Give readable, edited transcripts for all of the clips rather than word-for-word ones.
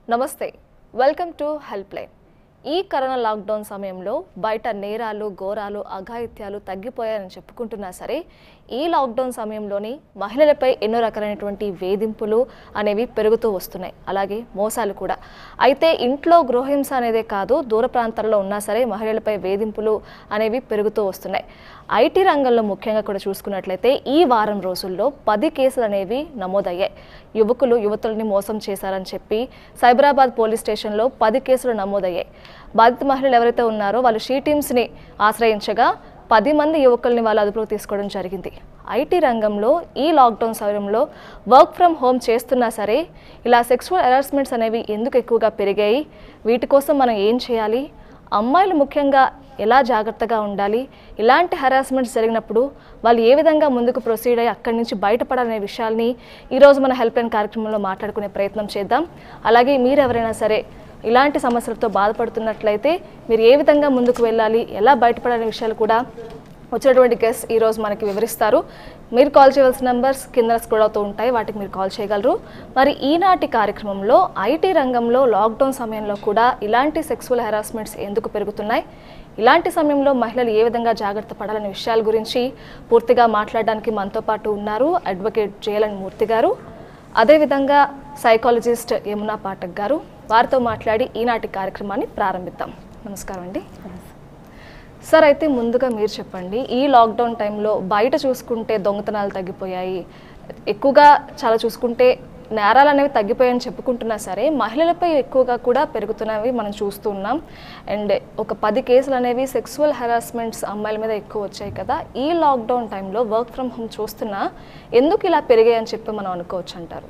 నమస్తే welcome to help line ఈ corona lockdown సమయంలో బయట నేరాలు ఘోరాలు అఘాయిత్యాలు తగ్గిపోయాయని చెప్పుకుంటున్నా సరే ఈ లాక్డౌన్ సమయంలోని మహిళలపై ఎన్నో రకాలైనటువంటి వేధింపులు అనేవి పెరుగుతూ వస్తున్నాయి అలాగే మోసాలు కూడా అయితే ఇంట్లో గృహహింస అనేదే కాదు దూర ప్రాంతాల్లో ఉన్నా సరే మహిళలపై వేధింపులు అనేవి పెరుగుతూ వస్తున్నాయి ఐటీ రంగంలో ముఖ్యంగా కూడా చూసుకున్నట్లయితే ఈ వారం రోజుల్లో 10 కేసులు అనేవి నమోదయ్యాయి యువకులు యువతుల్ని మోసం చేశారని చెప్పి సైబరాబాద్ పోలీస్ స్టేషన్లో 10 కేసులు నమోదయ్యాయి బాధిత మహిళలు ఎవరైతే ఉన్నారో వాళ్ళు షీ టీమ్స్ని ఆశ్రయించగా 10 మంది యువకుల్ని వాళ్ళు అదుపులోకి తీసుకోవడం జరిగింది ఐటీ రంగంలో ఈ లాక్డౌన్ సమయంలో వర్క్ ఫ్రమ్ హోమ్ చేస్తున్నా సరే ఇలా సెక్సువల్ హెరాస్మెంట్స్ అనేవి ఎందుకు ఎక్కువగా పెరిగాయి వీటి కోసం మనం ఏం చేయాలి అమ్మాయిలు ముఖ్యంగా ఎలా జాగ్రత్తగా ఉండాలి ఇలాంటి హెరాస్మెంట్స్ జరిగినప్పుడు వాళ్ళు ఏ విధంగా ముందుకు ప్రొసీడ్ అయ్యి అక్కడి నుంచి బయటపడాలనే విషయాల్ని ఈరోజు మన హెల్ప్ లైన్ కార్యక్రమంలో మాట్లాడుకునే ప్రయత్నం చేద్దాం అలాగే మీరు ఎవరైనా సరే ఇలాంటి సమస్యలతో బాధపడుతున్నట్లయితే మీరు ఏ విధంగా ముందుకు వెళ్ళాలి ఎలా బయటపడాలనే విషయాలు కూడా వచ్చినటువంటి గెస్ట్ ఈరోజు మనకి వివరిస్తారు మీరు కాల్ చేయవలసిన నంబర్స్ కింద స్క్రోల్ అవుతూ ఉంటాయి వాటికి మీరు కాల్ చేయగలరు మరి ఈనాటి కార్యక్రమంలో ఐటీ రంగంలో లాక్డౌన్ సమయంలో కూడా ఇలాంటి సెక్సువల్ హెరాస్మెంట్స్ ఎందుకు పెరుగుతున్నాయి ఇలాంటి సమయంలో మహిళలు ఏ విధంగా జాగ్రత్త పడాలనే విషయాల గురించి పూర్తిగా మాట్లాడడానికి మనతో పాటు ఉన్నారు అడ్వకేట్ జయలన్ మూర్తి గారు అదేవిధంగా సైకాలజిస్ట్ యమునా పాఠక్ గారు వారితో మాట్లాడి ఈనాటి కార్యక్రమాన్ని ప్రారంభిద్దాం నమస్కారం అండి సార్ అయితే ముందుగా మీరు చెప్పండి ఈ లాక్డౌన్ టైంలో బయట చూసుకుంటే దొంగతనాలు తగ్గిపోయాయి ఎక్కువగా చాలా చూసుకుంటే నేరాలు అనేవి తగ్గిపోయాయని చెప్పుకుంటున్నా సరే మహిళలపై ఎక్కువగా కూడా పెరుగుతున్నవి మనం చూస్తూ ఉన్నాం అండ్ ఒక 10 కేసులు అనేవి సెక్సువల్ హెరాస్మెంట్స్ అమ్మాయిల మీద ఎక్కువ వచ్చాయి కదా ఈ లాక్డౌన్ టైంలో వర్క్ ఫ్రమ్ హోమ్ చూస్తున్నా ఎందుకు ఇలా పెరిగాయని చెప్పి మనం అనుకోవచ్చు అంటారు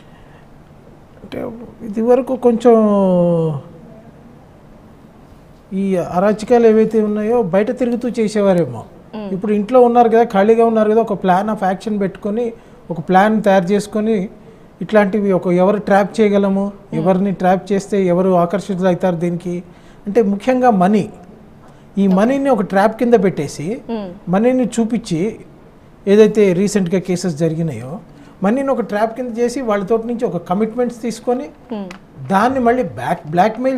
అంటే ఇది వరకు కొంచెం ఈ అరాచకాలు ఏవైతే ఉన్నాయో బయట తిరుగుతూ చేసేవారేమో ఇప్పుడు ఇంట్లో ఉన్నారు కదా ఖాళీగా ఉన్నారు కదా ఒక ప్లాన్ ఆఫ్ యాక్షన్ పెట్టుకొని ఒక ప్లాన్ తయారు చేసుకొని ఇట్లాంటివి ఎవరు ట్రాప్ చేయగలము ఎవరిని ట్రాప్ చేస్తే ఎవరు ఆకర్షితులు అవుతారు దీనికి అంటే ముఖ్యంగా మనీ ఈ మనీని ఒక ట్రాప్ కింద పెట్టేసి మనీని చూపించి ఏదైతే రీసెంట్గా కేసెస్ జరిగినాయో మనీని ఒక ట్రాప్ కింద చేసి వాళ్ళతో నుంచి ఒక కమిట్మెంట్స్ తీసుకొని దాన్ని మళ్ళీ బ్లాక్మెయిల్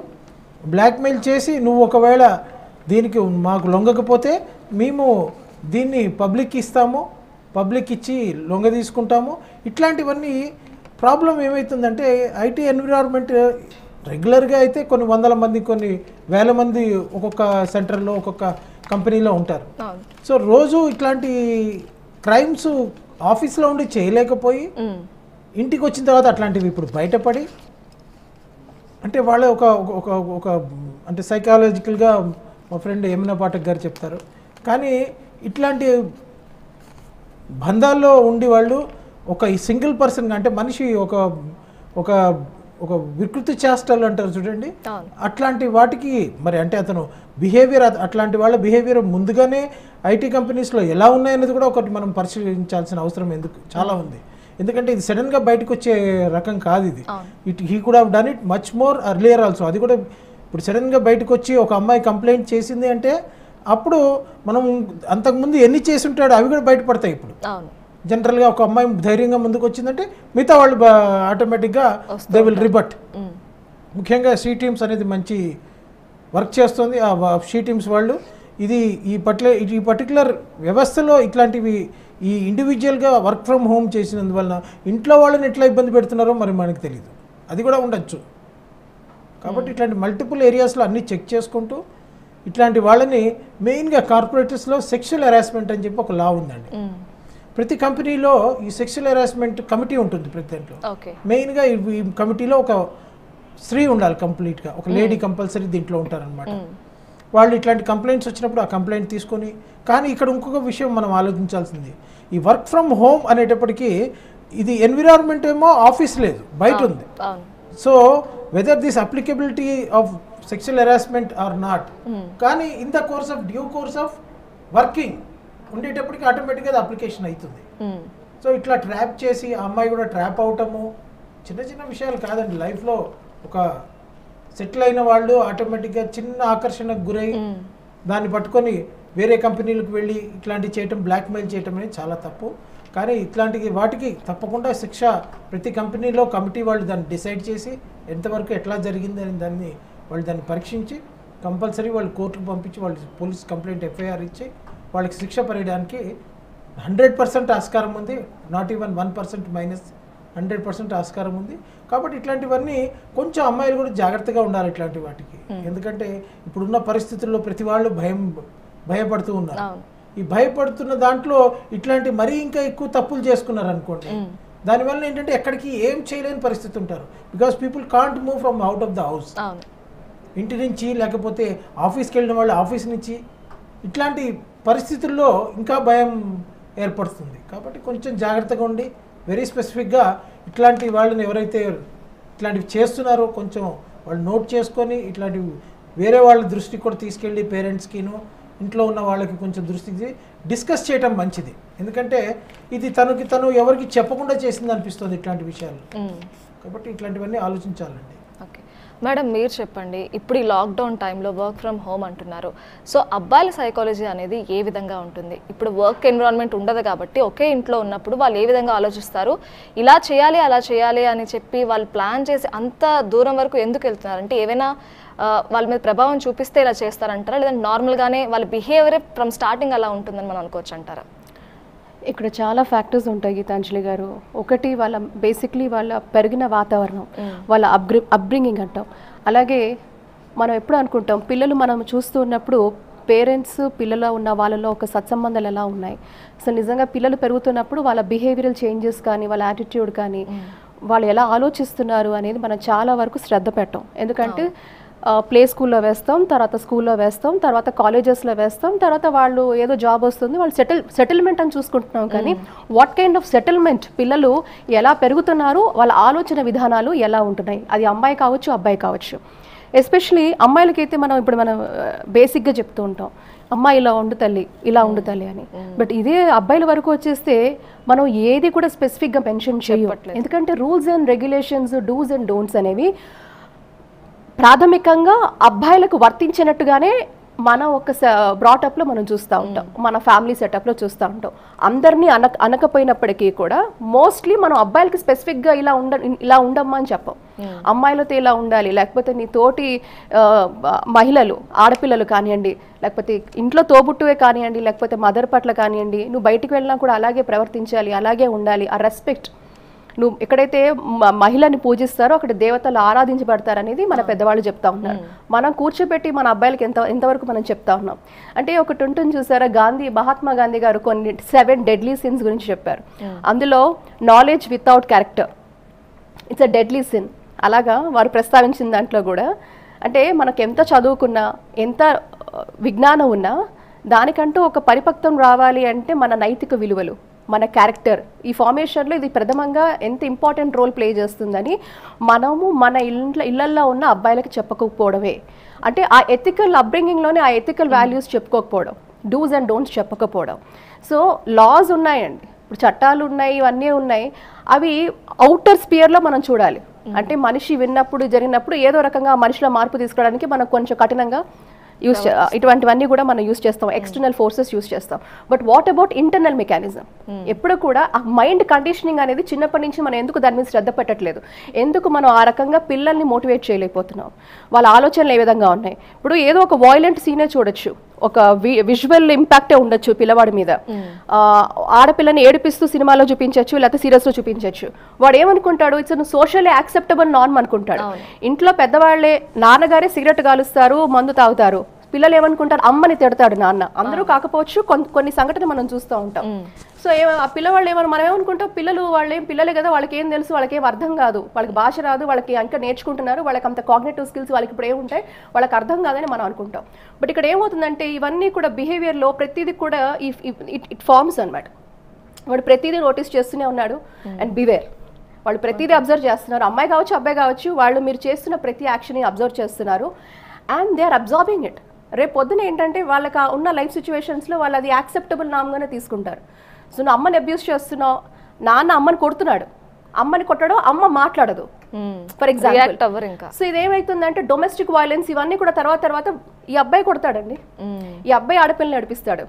చేసి నువ్వు ఒకవేళ దీనికి మాకు లొంగకపోతే మేము దీన్ని పబ్లిక్ ఇస్తాము పబ్లిక్ ఇచ్చి లొంగ తీసుకుంటాము ఇట్లాంటివన్నీ ప్రాబ్లం ఏమవుతుందంటే ఐటీ ఎన్విరాన్మెంట్ రెగ్యులర్గా అయితే కొన్ని వందల మంది కొన్ని వేల మంది ఒక్కొక్క సెంటర్లో ఒక్కొక్క కంపెనీలో ఉంటారు సో రోజు ఇట్లాంటి క్రైమ్స్ ఆఫీస్లో ఉండి చేయలేకపోయి ఇంటికి వచ్చిన తర్వాత అట్లాంటివి ఇప్పుడు బయటపడి అంటే వాళ్ళే ఒక అంటే సైకాలజికల్గా మా ఫ్రెండ్ యమునా పాఠక్ గారు చెప్తారు కానీ ఇట్లాంటి బంధాల్లో ఉండి వాళ్ళు ఒక సింగిల్ పర్సన్గా అంటే మనిషి ఒక వికృతి చేష్టలు అంటారు చూడండి అట్లాంటి వాటికి మరి అంటే అతను బిహేవియర్ అట్లాంటి వాళ్ళ బిహేవియర్ ముందుగానే ఐటీ కంపెనీస్లో ఎలా ఉన్నాయనేది కూడా ఒకటి మనం పరిశీలించాల్సిన అవసరం చాలా ఉంది ఎందుకంటే ఇది సడన్గా బయటకు వచ్చే రకం కాదు ఇది he could have done it much more earlier also అది కూడా ఇప్పుడు సడన్గా బయటకు వచ్చి ఒక అమ్మాయి కంప్లైంట్ చేసింది అంటే అప్పుడు మనం అంతకుముందు ఎన్ని చేసి ఉంటాడో అవి కూడా బయటపడతాయి ఇప్పుడు జనరల్గా ఒక అమ్మాయి ధైర్యంగా ముందుకు వచ్చిందంటే మిగతా వాళ్ళు ఆటోమేటిక్గా దే విల్ రిబట్ ముఖ్యంగా షీ టీమ్స్ అనేది మంచి వర్క్ చేస్తుంది ఆ షీ టీమ్స్ వాళ్ళు ఈ పర్టికులర్ వ్యవస్థలో ఇట్లాంటివి ఈ ఇండివిజువల్గా వర్క్ ఫ్రమ్ హోమ్ చేసినందువలన ఇంట్లో వాళ్ళని ఎట్లా ఇబ్బంది పెడుతున్నారో మరి మనకు తెలియదు అది కూడా ఉండొచ్చు కాబట్టి ఇట్లాంటి మల్టిపుల్ ఏరియాస్లో అన్నీ చెక్ చేసుకుంటూ ఇట్లాంటి వాళ్ళని మెయిన్గా కార్పొరేటర్స్లో సెక్షువల్ హెరాస్మెంట్ అని చెప్పి ఒక లా ఉందండి ప్రతి కంపెనీలో ఈ సెక్షువల్ హెరాస్మెంట్ కమిటీ ఉంటుంది ప్రతి దాంట్లో మెయిన్గా ఈ కమిటీలో ఒక స్త్రీ ఉండాలి కంప్లీట్గా ఒక లేడీ కంపల్సరీ దీంట్లో ఉంటారనమాట వాళ్ళు ఇట్లాంటి కంప్లైంట్స్ వచ్చినప్పుడు ఆ కంప్లైంట్ తీసుకొని కానీ ఇక్కడ ఇంకొక విషయం మనం ఆలోచించాల్సింది ఈ వర్క్ ఫ్రమ్ హోమ్ అనేటప్పటికీ ఇది ఎన్విరాన్మెంట్ ఏమో ఆఫీస్ లేదు బయట ఉంది so whether this applicability of sexual harassment or not కానీ in the due course of working ఉండేటప్పటికి ఆటోమేటిక్గా అప్లికేషన్ అవుతుంది సో ఇట్లా ట్రాప్ చేసి ఆ అమ్మాయి కూడా ట్రాప్ అవటము చిన్న విషయాలు కాదండి లైఫ్లో ఒక సెటిల్ అయిన వాళ్ళు ఆటోమేటిక్గా చిన్న ఆకర్షణకు గురై దాన్ని పట్టుకొని వేరే కంపెనీలకు వెళ్ళి ఇట్లాంటివి చేయటం బ్లాక్మెయిల్ చేయటం అనేది చాలా తప్పు కానీ ఇట్లాంటి వాటికి తప్పకుండా శిక్ష ప్రతి కంపెనీలో కమిటీ వాళ్ళు దాన్ని డిసైడ్ చేసి ఎంతవరకు ఎట్లా జరిగింది అని దాన్ని పరీక్షించి కంపల్సరీ వాళ్ళు కోర్టుకు పంపించి వాళ్ళు పోలీస్ కంప్లైంట్ ఎఫ్ఐఆర్ ఇచ్చి వాళ్ళకి శిక్ష పడడానికి 100% ఆస్కారం ఉంది. నాట్ ఈవెన్ 1% మైనస్ 100% ఆస్కారం ఉంది. కాబట్టి ఇట్లాంటివన్నీ కొంచెం అమ్మాయిలు కూడా జాగ్రత్తగా ఉండాలి ఇట్లాంటి వాటికి. ఎందుకంటే ఇప్పుడున్న పరిస్థితుల్లో ప్రతి వాళ్ళు భయపడుతూ ఉన్నారు. ఈ భయపడుతున్న దాంట్లో ఇట్లాంటి మరీ ఇంకా ఎక్కువ తప్పులు చేసుకున్నారు అనుకోండి, దానివల్ల ఏంటంటే ఎక్కడికి ఏం చేయలేని పరిస్థితి ఉంటారు. Because people can't move from out of the house, ఇంటి నుంచి లేకపోతే ఆఫీస్కి వెళ్ళిన వాళ్ళు ఆఫీస్ నుంచి, ఇట్లాంటి పరిస్థితుల్లో ఇంకా భయం ఏర్పడుతుంది. కాబట్టి కొంచెం జాగ్రత్తగా ఉండి వెరీ స్పెసిఫిక్గా ఇట్లాంటి వాళ్ళని ఎవరైతే ఇట్లాంటివి చేస్తున్నారో కొంచెం వాళ్ళు నోట్ చేసుకొని ఇట్లాంటివి వేరే వాళ్ళ దృష్టికి కూడా తీసుకెళ్ళి పేరెంట్స్కిను ఇంట్లో ఉన్న వాళ్ళకి కొంచెం దృష్టికి డిస్కస్ చేయటం మంచిది. ఎందుకంటే ఇది తను ఎవరికి చెప్పకుండా చేసింది అనిపిస్తుంది ఇట్లాంటి విషయాలు. కాబట్టి ఇట్లాంటివన్నీ ఆలోచించాలండి. ఓకే మేడం, మీరు చెప్పండి, ఇప్పుడు ఈ లాక్డౌన్ టైంలో వర్క్ ఫ్రమ్ హోమ్ అంటున్నారు. సో అబ్బాయిల సైకాలజీ అనేది ఏ విధంగా ఉంటుంది? ఇప్పుడు వర్క్ ఎన్విరాన్మెంట్ ఉండదు కాబట్టి ఒకే ఇంట్లో ఉన్నప్పుడు వాళ్ళు ఏ విధంగా ఆలోచిస్తారు, ఇలా చేయాలి అలా చేయాలి అని చెప్పి వాళ్ళు ప్లాన్ చేసి అంత దూరం వరకు ఎందుకు వెళ్తున్నారు? అంటే ఏవైనా వాళ్ళ మీద ప్రభావం చూపిస్తే ఇలా చేస్తారంటారా, లేదంటే నార్మల్గానే వాళ్ళ బిహేవియర్ ఫ్రమ్ స్టార్టింగ్ అలా ఉంటుందని మనం అనుకోవచ్చు అంటారా? ఇక్కడ చాలా ఫ్యాక్టర్స్ ఉంటాయి గీతాంజలి గారు. ఒకటి వాళ్ళ బేసిక్లీ వాళ్ళ పెరిగిన వాతావరణం, వాళ్ళ అప్బ్రింగింగ్ అంటాం. అలాగే మనం ఎప్పుడు అనుకుంటాం పిల్లలు మనం చూస్తూ ఉన్నప్పుడు పేరెంట్స్ పిల్లల ఉన్న వాళ్ళలో ఒక సత్సంబంధాలు ఎలా ఉన్నాయి. సో నిజంగా పిల్లలు పెరుగుతున్నప్పుడు వాళ్ళ బిహేవియరల్ చేంజెస్ కానీ వాళ్ళ యాటిట్యూడ్ కానీ వాళ్ళు ఎలా ఆలోచిస్తున్నారు అనేది మనం చాలా వరకు శ్రద్ధ పెట్టాం. ఎందుకంటే ప్లే స్కూల్లో వేస్తాం, తర్వాత స్కూల్లో వేస్తాం, తర్వాత కాలేజెస్లో వేస్తాం, తర్వాత వాళ్ళు ఏదో జాబ్ వస్తుంది వాళ్ళు సెటిల్మెంట్ అని చూసుకుంటున్నాం. కానీ వాట్ కైండ్ ఆఫ్ సెటిల్మెంట్ పిల్లలు ఎలా పెరుగుతున్నారు, వాళ్ళ ఆలోచన విధానాలు ఎలా ఉంటున్నాయి, అది అమ్మాయి కావచ్చు అబ్బాయి కావచ్చు. ఎస్పెషలీ అమ్మాయిలకైతే మనం బేసిక్గా చెప్తూ ఉంటాం, అమ్మాయి ఇలా ఉండు తల్లి ఇలా ఉండు తల్లి అని. బట్ ఇదే అబ్బాయిల వరకు వచ్చేస్తే మనం ఏది కూడా స్పెసిఫిక్గా మెన్షన్ చేయట్లేదు. ఎందుకంటే rules and regulations, dos and don'ts అనేవి ప్రాథమికంగా అబ్బాయిలకు వర్తించినట్టుగానే మనం ఒక బ్రాటప్లో మనం చూస్తూ ఉంటాం, మన ఫ్యామిలీ సెటప్లో చూస్తూ ఉంటాం. అందరినీ అనకపోయినప్పటికీ కూడా మోస్ట్లీ మనం అబ్బాయిలకి స్పెసిఫిక్గా ఇలా ఉండమ్మా అని చెప్పం. అమ్మాయిలతో ఇలా ఉండాలి, లేకపోతే నీ తోటి మహిళలు ఆడపిల్లలు కానివ్వండి, లేకపోతే ఇంట్లో తోబుట్టువే కానివ్వండి, లేకపోతే మదర్ పట్ల కానివ్వండి, నువ్వు బయటికి వెళ్ళినా కూడా అలాగే ప్రవర్తించాలి, అలాగే ఉండాలి. ఆ రెస్పెక్ట్, నువ్వు ఎక్కడైతే మహిళని పూజిస్తారో అక్కడ దేవతలు ఆరాధించబడతారనేది మన పెద్దవాళ్ళు చెప్తా ఉన్నారు. మనం కూర్చోబెట్టి మన అబ్బాయిలకి ఎంతవరకు మనం చెప్తా ఉన్నాం అంటే, ఒకటి ఉంటుంది చూసారా, మహాత్మా గాంధీ గారు కొన్ని 7 డెడ్లీ సిన్స్ గురించి చెప్పారు. అందులో knowledge without character it's a deadly sin. అలాగా వారు ప్రస్తావించిన దాంట్లో కూడా అంటే మనకు ఎంత చదువుకున్నా ఎంత విజ్ఞానం ఉన్నా దానికంటూ ఒక పరిపక్వం రావాలి అంటే మన నైతిక విలువలు, మన క్యారెక్టర్, ఈ ఫార్మేషన్లో ఇది ప్రథమంగా ఎంత ఇంపార్టెంట్ రోల్ ప్లే చేస్తుందని మనము మన ఇళ్ళల్లో ఉన్న అబ్బాయిలకు చెప్పకపోవడమే. అంటే ఆ ఎథికల్ అప్బ్రింగింగ్లోనే ఆ ఎథికల్ వాల్యూస్ చెప్పుకోకపోవడం, డూస్ అండ్ డోంట్స్ చెప్పకపోవడం. సో లాస్ ఉన్నాయండి, ఇప్పుడు చట్టాలు ఉన్నాయి, ఇవన్నీ ఉన్నాయి. అవి అవుటర్ స్పియర్లో మనం చూడాలి. అంటే మనిషి విన్నప్పుడు జరిగినప్పుడు ఏదో రకంగా మనిషిలో మార్పు తీసుకురావడానికి మనం కొంచెం కఠినంగా ఇటువంటివన్నీ కూడా మనం యూస్ చేస్తాం, ఎక్స్టర్నల్ ఫోర్సెస్ యూస్ చేస్తాం. But what about internal mechanism? ఎప్పుడు కూడా ఆ మైండ్ కండిషనింగ్ అనేది చిన్నప్పటి నుంచి మనం ఎందుకు దాని మీద శ్రద్ధ పెట్టట్లేదు, ఎందుకు మనం ఆ రకంగా పిల్లల్ని మోటివేట్ చేయలేకపోతున్నాం, వాళ్ళ ఆలోచనలు ఏ విధంగా ఉన్నాయి. ఇప్పుడు ఏదో ఒక వాయిలెంట్ సీనే చూడొచ్చు, ఒక విజువల్ ఇంపాక్టే ఉండొచ్చు పిల్లవాడి మీద. ఆడపిల్లని ఏడిపిస్తూ సినిమాలో చూపించవచ్చు, లేకపోతే సీరియస్లో చూపించవచ్చు. వాడు ఏమనుకుంటాడు, ఇట్స్ సోషల్లీ యాక్సెప్టబుల్ నార్మ్ అనుకుంటాడు. ఇంట్లో పెద్దవాళ్లే, నాన్నగారే సిగరెట్ కాలుస్తారు, మందు తాగుతారు, పిల్లలు ఏమనుకుంటారు, అమ్మని తిడతాడు నాన్న. అందరూ కాకపోవచ్చు, కొన్ని సంఘటనలు మనం చూస్తూ ఉంటాం. సో ఆ పిల్లవాళ్ళు మనం ఏమనుకుంటాం, పిల్లలే కదా, వాళ్ళకి ఏం తెలుసు, వాళ్ళకి ఏం అర్థం కాదు, వాళ్ళకి భాష రాదు, వాళ్ళకి ఇంకా నేర్చుకుంటున్నారు, వాళ్ళకి అంత కాగ్నిటివ్ స్కిల్స్ వాళ్ళకి ఇప్పుడు ఏముంటాయి, వాళ్ళకి అర్థం కాదని మనం అనుకుంటాం. బట్ ఇక్కడ ఏమవుతుందంటే ఇవన్నీ కూడా బిహేవియర్లో ప్రతిదీ కూడా ఇట్ ఫార్మ్స్ అనమాట. వాడు ప్రతిదీ నోటీస్ చేస్తూనే ఉన్నాడు. అండ్ బివేర్, వాళ్ళు ప్రతిదీ అబ్జర్వ్ చేస్తున్నారు. అమ్మాయి కావచ్చు అబ్బాయి కావచ్చు, వాళ్ళు మీరు చేస్తున్న ప్రతి యాక్షన్ని అబ్జర్వ్ చేస్తున్నారు and they are absorbing it. రేపు పొద్దున ఏంటంటే వాళ్ళకి ఉన్న లైఫ్ సిచ్యువేషన్స్లో వాళ్ళు అది యాక్సెప్టబుల్ నామ్గానే తీసుకుంటారు. సో నువ్వు అమ్మని అబ్యూస్ చేస్తున్నావు, నాన్న అమ్మని కొడుతున్నాడు, అమ్మని కొట్టడం, అమ్మ మాట్లాడదు ఫర్ ఎగ్జాంపుల్. సో ఇదేమైతుందంటే డొమెస్టిక్ వైలెన్స్ ఇవన్నీ కూడా తర్వాత ఈ అబ్బాయి కొడతాడండి, ఈ అబ్బాయి ఆడపిల్లని నడిపిస్తాడు.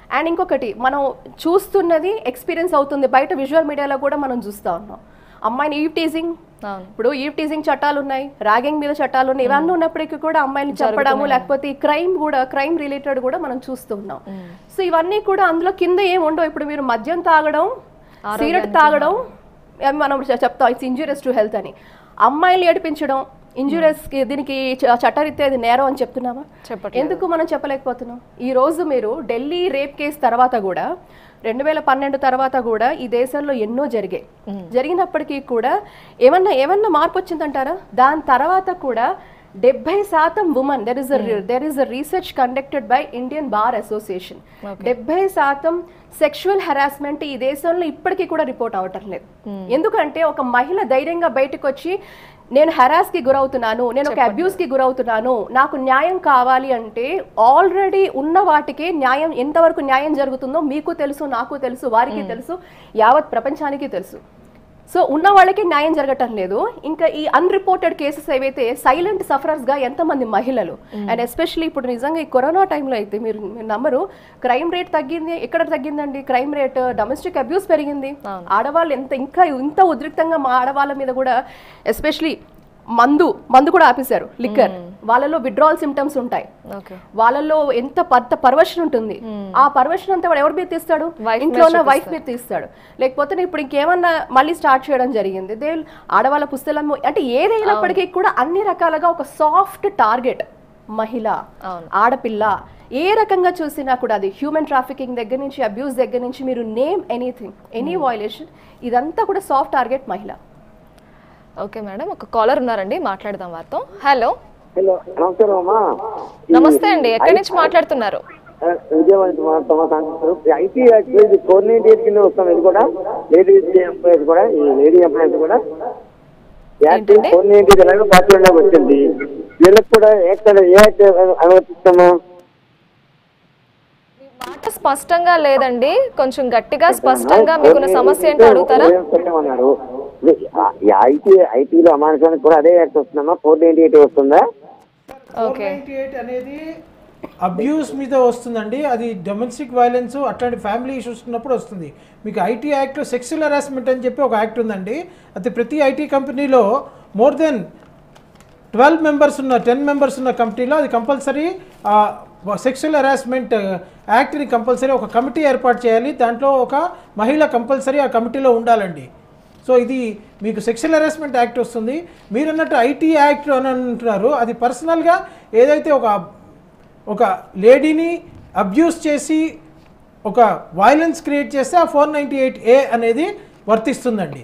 అండ్ ఇంకొకటి మనం చూస్తున్నది ఎక్స్పీరియన్స్ అవుతుంది, బయట విజువల్ మీడియాలో కూడా మనం చూస్తూ ఉన్నాం. అమ్మాయిని ఈవ్ టీజింగ్, ఇప్పుడు ఈవ్ టీజింగ్ చట్టాలు ఉన్నాయి, ర్యాగింగ్ మీద చట్టాలు ఉన్నాయి, ఇవన్నీ ఉన్నప్పటికీ కూడా అమ్మాయిని చంపడము లేకపోతే ఈ క్రైమ్ రిలేటెడ్ కూడా మనం చూస్తున్నాం. సో ఇవన్నీ కూడా అందులో కింద ఏం ఉండవు. ఇప్పుడు మీరు మద్యం తాగడం, సిగరెట్ తాగడం మనం చెప్తాం ఇట్స్ ఇంజూరియస్ టు హెల్త్ అని, అమ్మాయిలు ఏడిపించడం ఇంజూరియస్ దీనికి చట్టరీత్యా ఇది నేరం అని చెప్తున్నామా? ఎందుకు మనం చెప్పలేకపోతున్నాం? ఈ రోజు మీరు ఢిల్లీ రేప్ కేసు తర్వాత కూడా 2012 తర్వాత కూడా ఈ దేశంలో ఎన్నో జరిగినప్పటికీ కూడా ఏమన్నా మార్పు వచ్చిందంటారా? దాని తర్వాత కూడా 70% women, there is a research conducted by Indian Bar Association, 70% sexual harassment ఈ దేశంలో ఇప్పటికీ కూడా రిపోర్ట్ అవటం లేదు. ఎందుకంటే ఒక మహిళ ధైర్యంగా బయటకు వచ్చి నేను హెరాస్ కి గురవుతున్నాను, నేను ఒక అబ్యూస్ కి గురవుతున్నాను, నాకు న్యాయం కావాలి అంటే ఆల్రెడీ ఉన్న వాటికి న్యాయం, ఎంతవరకు న్యాయం జరుగుతుందో మీకు తెలుసు, నాకు తెలుసు, వారికి తెలుసు, యావత్ ప్రపంచానికి తెలుసు. సో ఉన్న వాళ్ళకి న్యాయం జరగటం లేదు. ఇంకా ఈ అన్రిపోర్టెడ్ కేసెస్ ఏవైతే సైలెంట్ సఫరర్స్ గా ఎంతమంది మహిళలు, అండ్ ఎస్పెషల్లీ ఇప్పుడు నిజంగా ఈ కరోనా టైంలో అయితే మీరు నమ్మరు, క్రైమ్ రేట్ తగ్గింది. ఎక్కడ తగ్గిందండి క్రైమ్ రేట్? డొమెస్టిక్ అబ్యూస్ పెరిగింది. ఆడవాళ్ళు ఇంత ఉద్రిక్తంగా మా ఆడవాళ్ళ మీద కూడా, ఎస్పెషలీ మందు కూడా ఆపేశారు, లిక్కర్. వాళ్ళలో విడ్రాల్ సిమ్టమ్స్ ఉంటాయి, వాళ్ళలో ఎంత పర్వర్షన్ ఉంటుంది. ఆ పర్వర్షన్ అంతా వాడు ఎవరి మీద తీస్తాడు? ఇంట్లో వైఫ్ మీద తీస్తాడు. లేకపోతే ఇప్పుడు ఇంకేమన్నా మళ్ళీ స్టార్ట్ చేయడం జరిగింది, ఆడవాళ్ళ పుస్తకం అంటే ఏదైనప్పటికీ కూడా అన్ని రకాలుగా ఒక సాఫ్ట్ టార్గెట్ మహిళ, ఆడపిల్ల. ఏ రకంగా చూసినా కూడా అది హ్యూమన్ ట్రాఫికింగ్ దగ్గర నుంచి, అబ్యూస్ దగ్గర నుంచి, మీరు నేమ్ ఎనీథింగ్, ఎనీ వయలేషన్, ఇదంతా కూడా సాఫ్ట్ టార్గెట్ మహిళ. ఓకే మేడం, ఒక కాలర్ ఉన్నారండి, మాట్లాడదాం వారితో. హలో. హలో, నమస్కారం అమ్మా. నమస్తే అండి, ఎక్కడి నుంచి మాట్లాడుతున్నారు? ఐటీ యాక్ట్ 498 కింద వస్తాం. ఇది కూడా లేడీస్ ఎంప్లాయీస్ కూడా, ఈ లేడీ ఎంప్లాయీస్ కూడా యాక్ట్ 498 ఎలాగో పార్టీలోకి వచ్చింది. వీళ్ళకి కూడా యాక్ట్ అనువర్తిస్తాము. మాట స్పష్టంగా లేదండి, కొంచెం గట్టిగా స్పష్టంగా మీకున్న సమస్య ఏంటో అడుగుతారా? ఐటీలో అమానుషానికి కూడా అదే యాక్ట్ వస్తుందమ్మా, 498 వస్తుందా? 498 అనేది అబ్యూస్ మీద వస్తుందండి. అది డొమెస్టిక్ వైలెన్స్ అట్లాంటి ఫ్యామిలీ ఇష్యూస్ ఉన్నప్పుడు వస్తుంది. మీకు ఐటీ యాక్ట్లో సెక్సువల్ హెరాస్మెంట్ అని చెప్పి ఒక యాక్ట్ ఉందండి. అయితే ప్రతి ఐటీ కంపెనీలో మోర్ దెన్ 12 మెంబర్స్ ఉన్న 10 మెంబర్స్ ఉన్న కంపెనీలో అది కంపల్సరీ సెక్సువల్ హెరాస్మెంట్ యాక్ట్ని కంపల్సరీ ఒక కమిటీ ఏర్పాటు చేయాలి. దాంట్లో ఒక మహిళ కంపల్సరీ ఆ కమిటీలో ఉండాలండి. సో ఇది మీకు సెక్షువల్ హెరాస్మెంట్ యాక్ట్ వస్తుంది. మీరు అన్నట్టు ఐటీ యాక్ట్ అని అంటున్నారు, అది పర్సనల్గా ఏదైతే ఒక లేడీని అబ్యూస్ చేసి ఒక వైలెన్స్ క్రియేట్ చేస్తే ఆ 498A అనేది వర్తిస్తుందండి.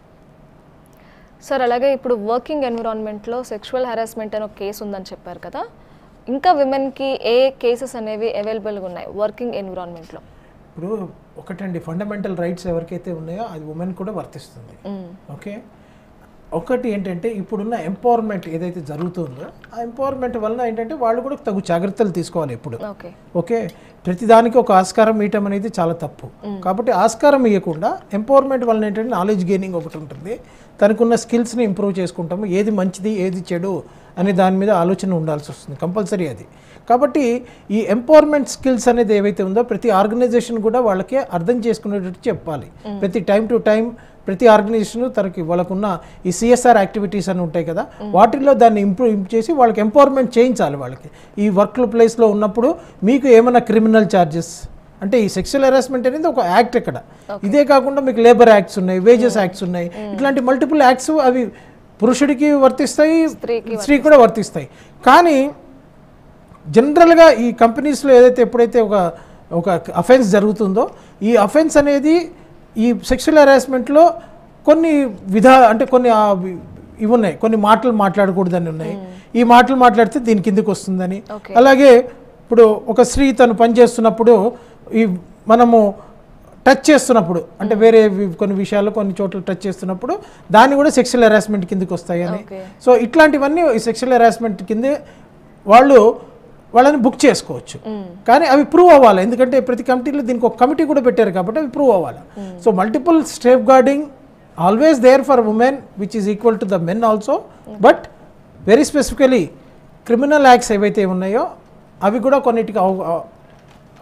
సార్ అలాగే ఇప్పుడు వర్కింగ్ ఎన్విరాన్మెంట్లో సెక్షువల్ హెరాస్మెంట్ అని ఒక కేసు ఉందని చెప్పారు కదా, ఇంకా విమెన్కి ఏ కేసెస్ అనేవి అవైలబుల్గా ఉన్నాయి వర్కింగ్ ఎన్విరాన్మెంట్లో? ఇప్పుడు ఒకటండి, ఫండమెంటల్ రైట్స్ ఎవరికైతే ఉన్నాయో అది ఉమెన్ కూడా వర్తిస్తుంది. ఓకే, ఒకటి ఏంటంటే ఇప్పుడున్న ఎంపవర్మెంట్ ఏదైతే జరుగుతుందో ఆ ఎంపవర్మెంట్ వలన ఏంటంటే వాళ్ళు కూడా తగు జాగ్రత్తలు తీసుకోవాలి ఎప్పుడు. ఓకే, ప్రతిదానికి ఒక ఆస్కారం ఇవ్వటం అనేది చాలా తప్పు. కాబట్టి ఆస్కారం ఇవ్వకుండా ఎంపవర్మెంట్ వలన ఏంటంటే నాలెడ్జ్ గెయినింగ్ ఒకటి ఉంటుంది, తనకున్న స్కిల్స్ని ఇంప్రూవ్ చేసుకుంటాము, ఏది మంచిది ఏది చెడు అనే దాని మీద ఆలోచన ఉండాల్సి వస్తుంది కంపల్సరీ అది. కాబట్టి ఈ ఎంపవర్మెంట్ స్కిల్స్ అనేది ఏవైతే ఉందో ప్రతి ఆర్గనైజేషన్ కూడా వాళ్ళకి అర్థం చేసుకునేటట్టు చెప్పాలి. ప్రతి టైం టు టైం ప్రతి ఆర్గనైజేషన్ తనకి వాళ్ళకున్న ఈ CSR యాక్టివిటీస్ అని ఉంటాయి కదా, వాటిల్లో దాన్ని ఇంప్రూవ్ చేసి వాళ్ళకి ఎంపవర్మెంట్ చేయించాలి. వాళ్ళకి ఈ వర్క్ ప్లేస్లో ఉన్నప్పుడు మీకు ఏమైనా క్రిమినల్ ఛార్జెస్ అంటే ఈ సెక్షువల్ హెరాస్మెంట్ అనేది ఒక యాక్ట్ ఇక్కడ, ఇదే కాకుండా మీకు లేబర్ యాక్ట్స్ ఉన్నాయి, వేజెస్ యాక్ట్స్ ఉన్నాయి, ఇట్లాంటి మల్టిపుల్ యాక్ట్స్ అవి పురుషుడికి వర్తిస్తాయి, స్త్రీకి కూడా వర్తిస్తాయి. కానీ జనరల్గా ఈ కంపెనీస్లో ఏదైతే ఎప్పుడైతే ఒక అఫెన్స్ జరుగుతుందో ఈ అఫెన్స్ అనేది ఈ సెక్షువల్ హెరాస్మెంట్లో కొన్ని అంటే కొన్ని ఇవి ఉన్నాయి, కొన్ని మాటలు మాట్లాడకూడదని ఉన్నాయి, ఈ మాటలు మాట్లాడితే దీని కిందకి వస్తుందని. అలాగే ఇప్పుడు ఒక స్త్రీ తను పనిచేస్తున్నప్పుడు ఈ మనము టచ్ చేస్తున్నప్పుడు అంటే వేరే కొన్ని విషయాల్లో కొన్ని చోట్ల టచ్ చేస్తున్నప్పుడు దాన్ని కూడా సెక్షువల్ హెరాస్మెంట్ కిందకి వస్తాయని. సో ఇట్లాంటివన్నీ ఈ సెక్షువల్ హెరాస్మెంట్ కిందే వాళ్ళని బుక్ చేసుకోవచ్చు. కానీ అవి ప్రూవ్ అవ్వాలి, ఎందుకంటే ప్రతి కమిటీలో దీనికి ఒక కమిటీ కూడా పెట్టారు కాబట్టి అవి ప్రూవ్ అవ్వాలి. So multiple safeguarding always there for women which is equal to the men also, but very specifically criminal acts ఏవైతే ఉన్నాయో అవి కూడా కొన్నిటికి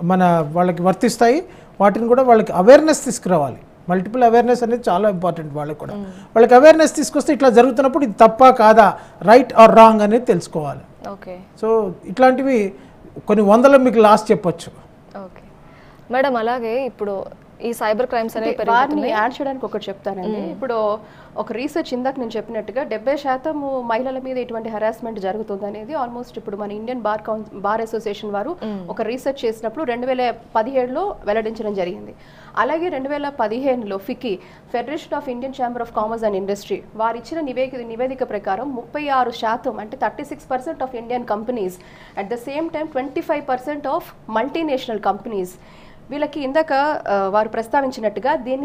మన వాళ్ళకి వర్తిస్తాయి. వాటిని కూడా వాళ్ళకి అవేర్నెస్ తీసుకురావాలి. మల్టిపుల్ అవేర్నెస్ అనేది చాలా ఇంపార్టెంట్. వాళ్ళకి కూడా వాళ్ళకి అవేర్నెస్ తీసుకొస్తే ఇట్లా జరుగుతున్నప్పుడు ఇది తప్పా కాదా, రైట్ ఆర్ రాంగ్ అనేది తెలుసుకోవాలి. ఓకే. సో ఇట్లాంటివి కొన్ని వందల మీకు లాస్ట్ చెప్పొచ్చు. ఓకే మేడం, అలాగే ఇప్పుడు ఈ సైబర్ క్రైమ్స్ అనేవి వారిని పెరుగుతున్నాయి. యాడ్ చేయడానికి ఒకటి చెప్తానండి. ఇప్పుడు ఒక రీసెర్చ్ ఇందాక నేను చెప్పినట్టుగా 70% మహిళల మీద ఇటువంటి హెరాస్మెంట్ జరుగుతుంది అనేది ఆల్మోస్ట్ ఇప్పుడు మన ఇండియన్ బార్ అసోసియేషన్ వారు ఒక రీసెర్చ్ చేసినప్పుడు 2017లో వెల్లడించడం జరిగింది. అలాగే 2015లో FICCI federation of Indian chamber of commerce and industry వారు ఇచ్చిన నివేదిక ప్రకారం 36% అంటే 36% of Indian companies, at the same time 25% of multinational companies, వీళ్ళకి ఇందాక వారు ప్రస్తావించినట్టుగా దీన్ని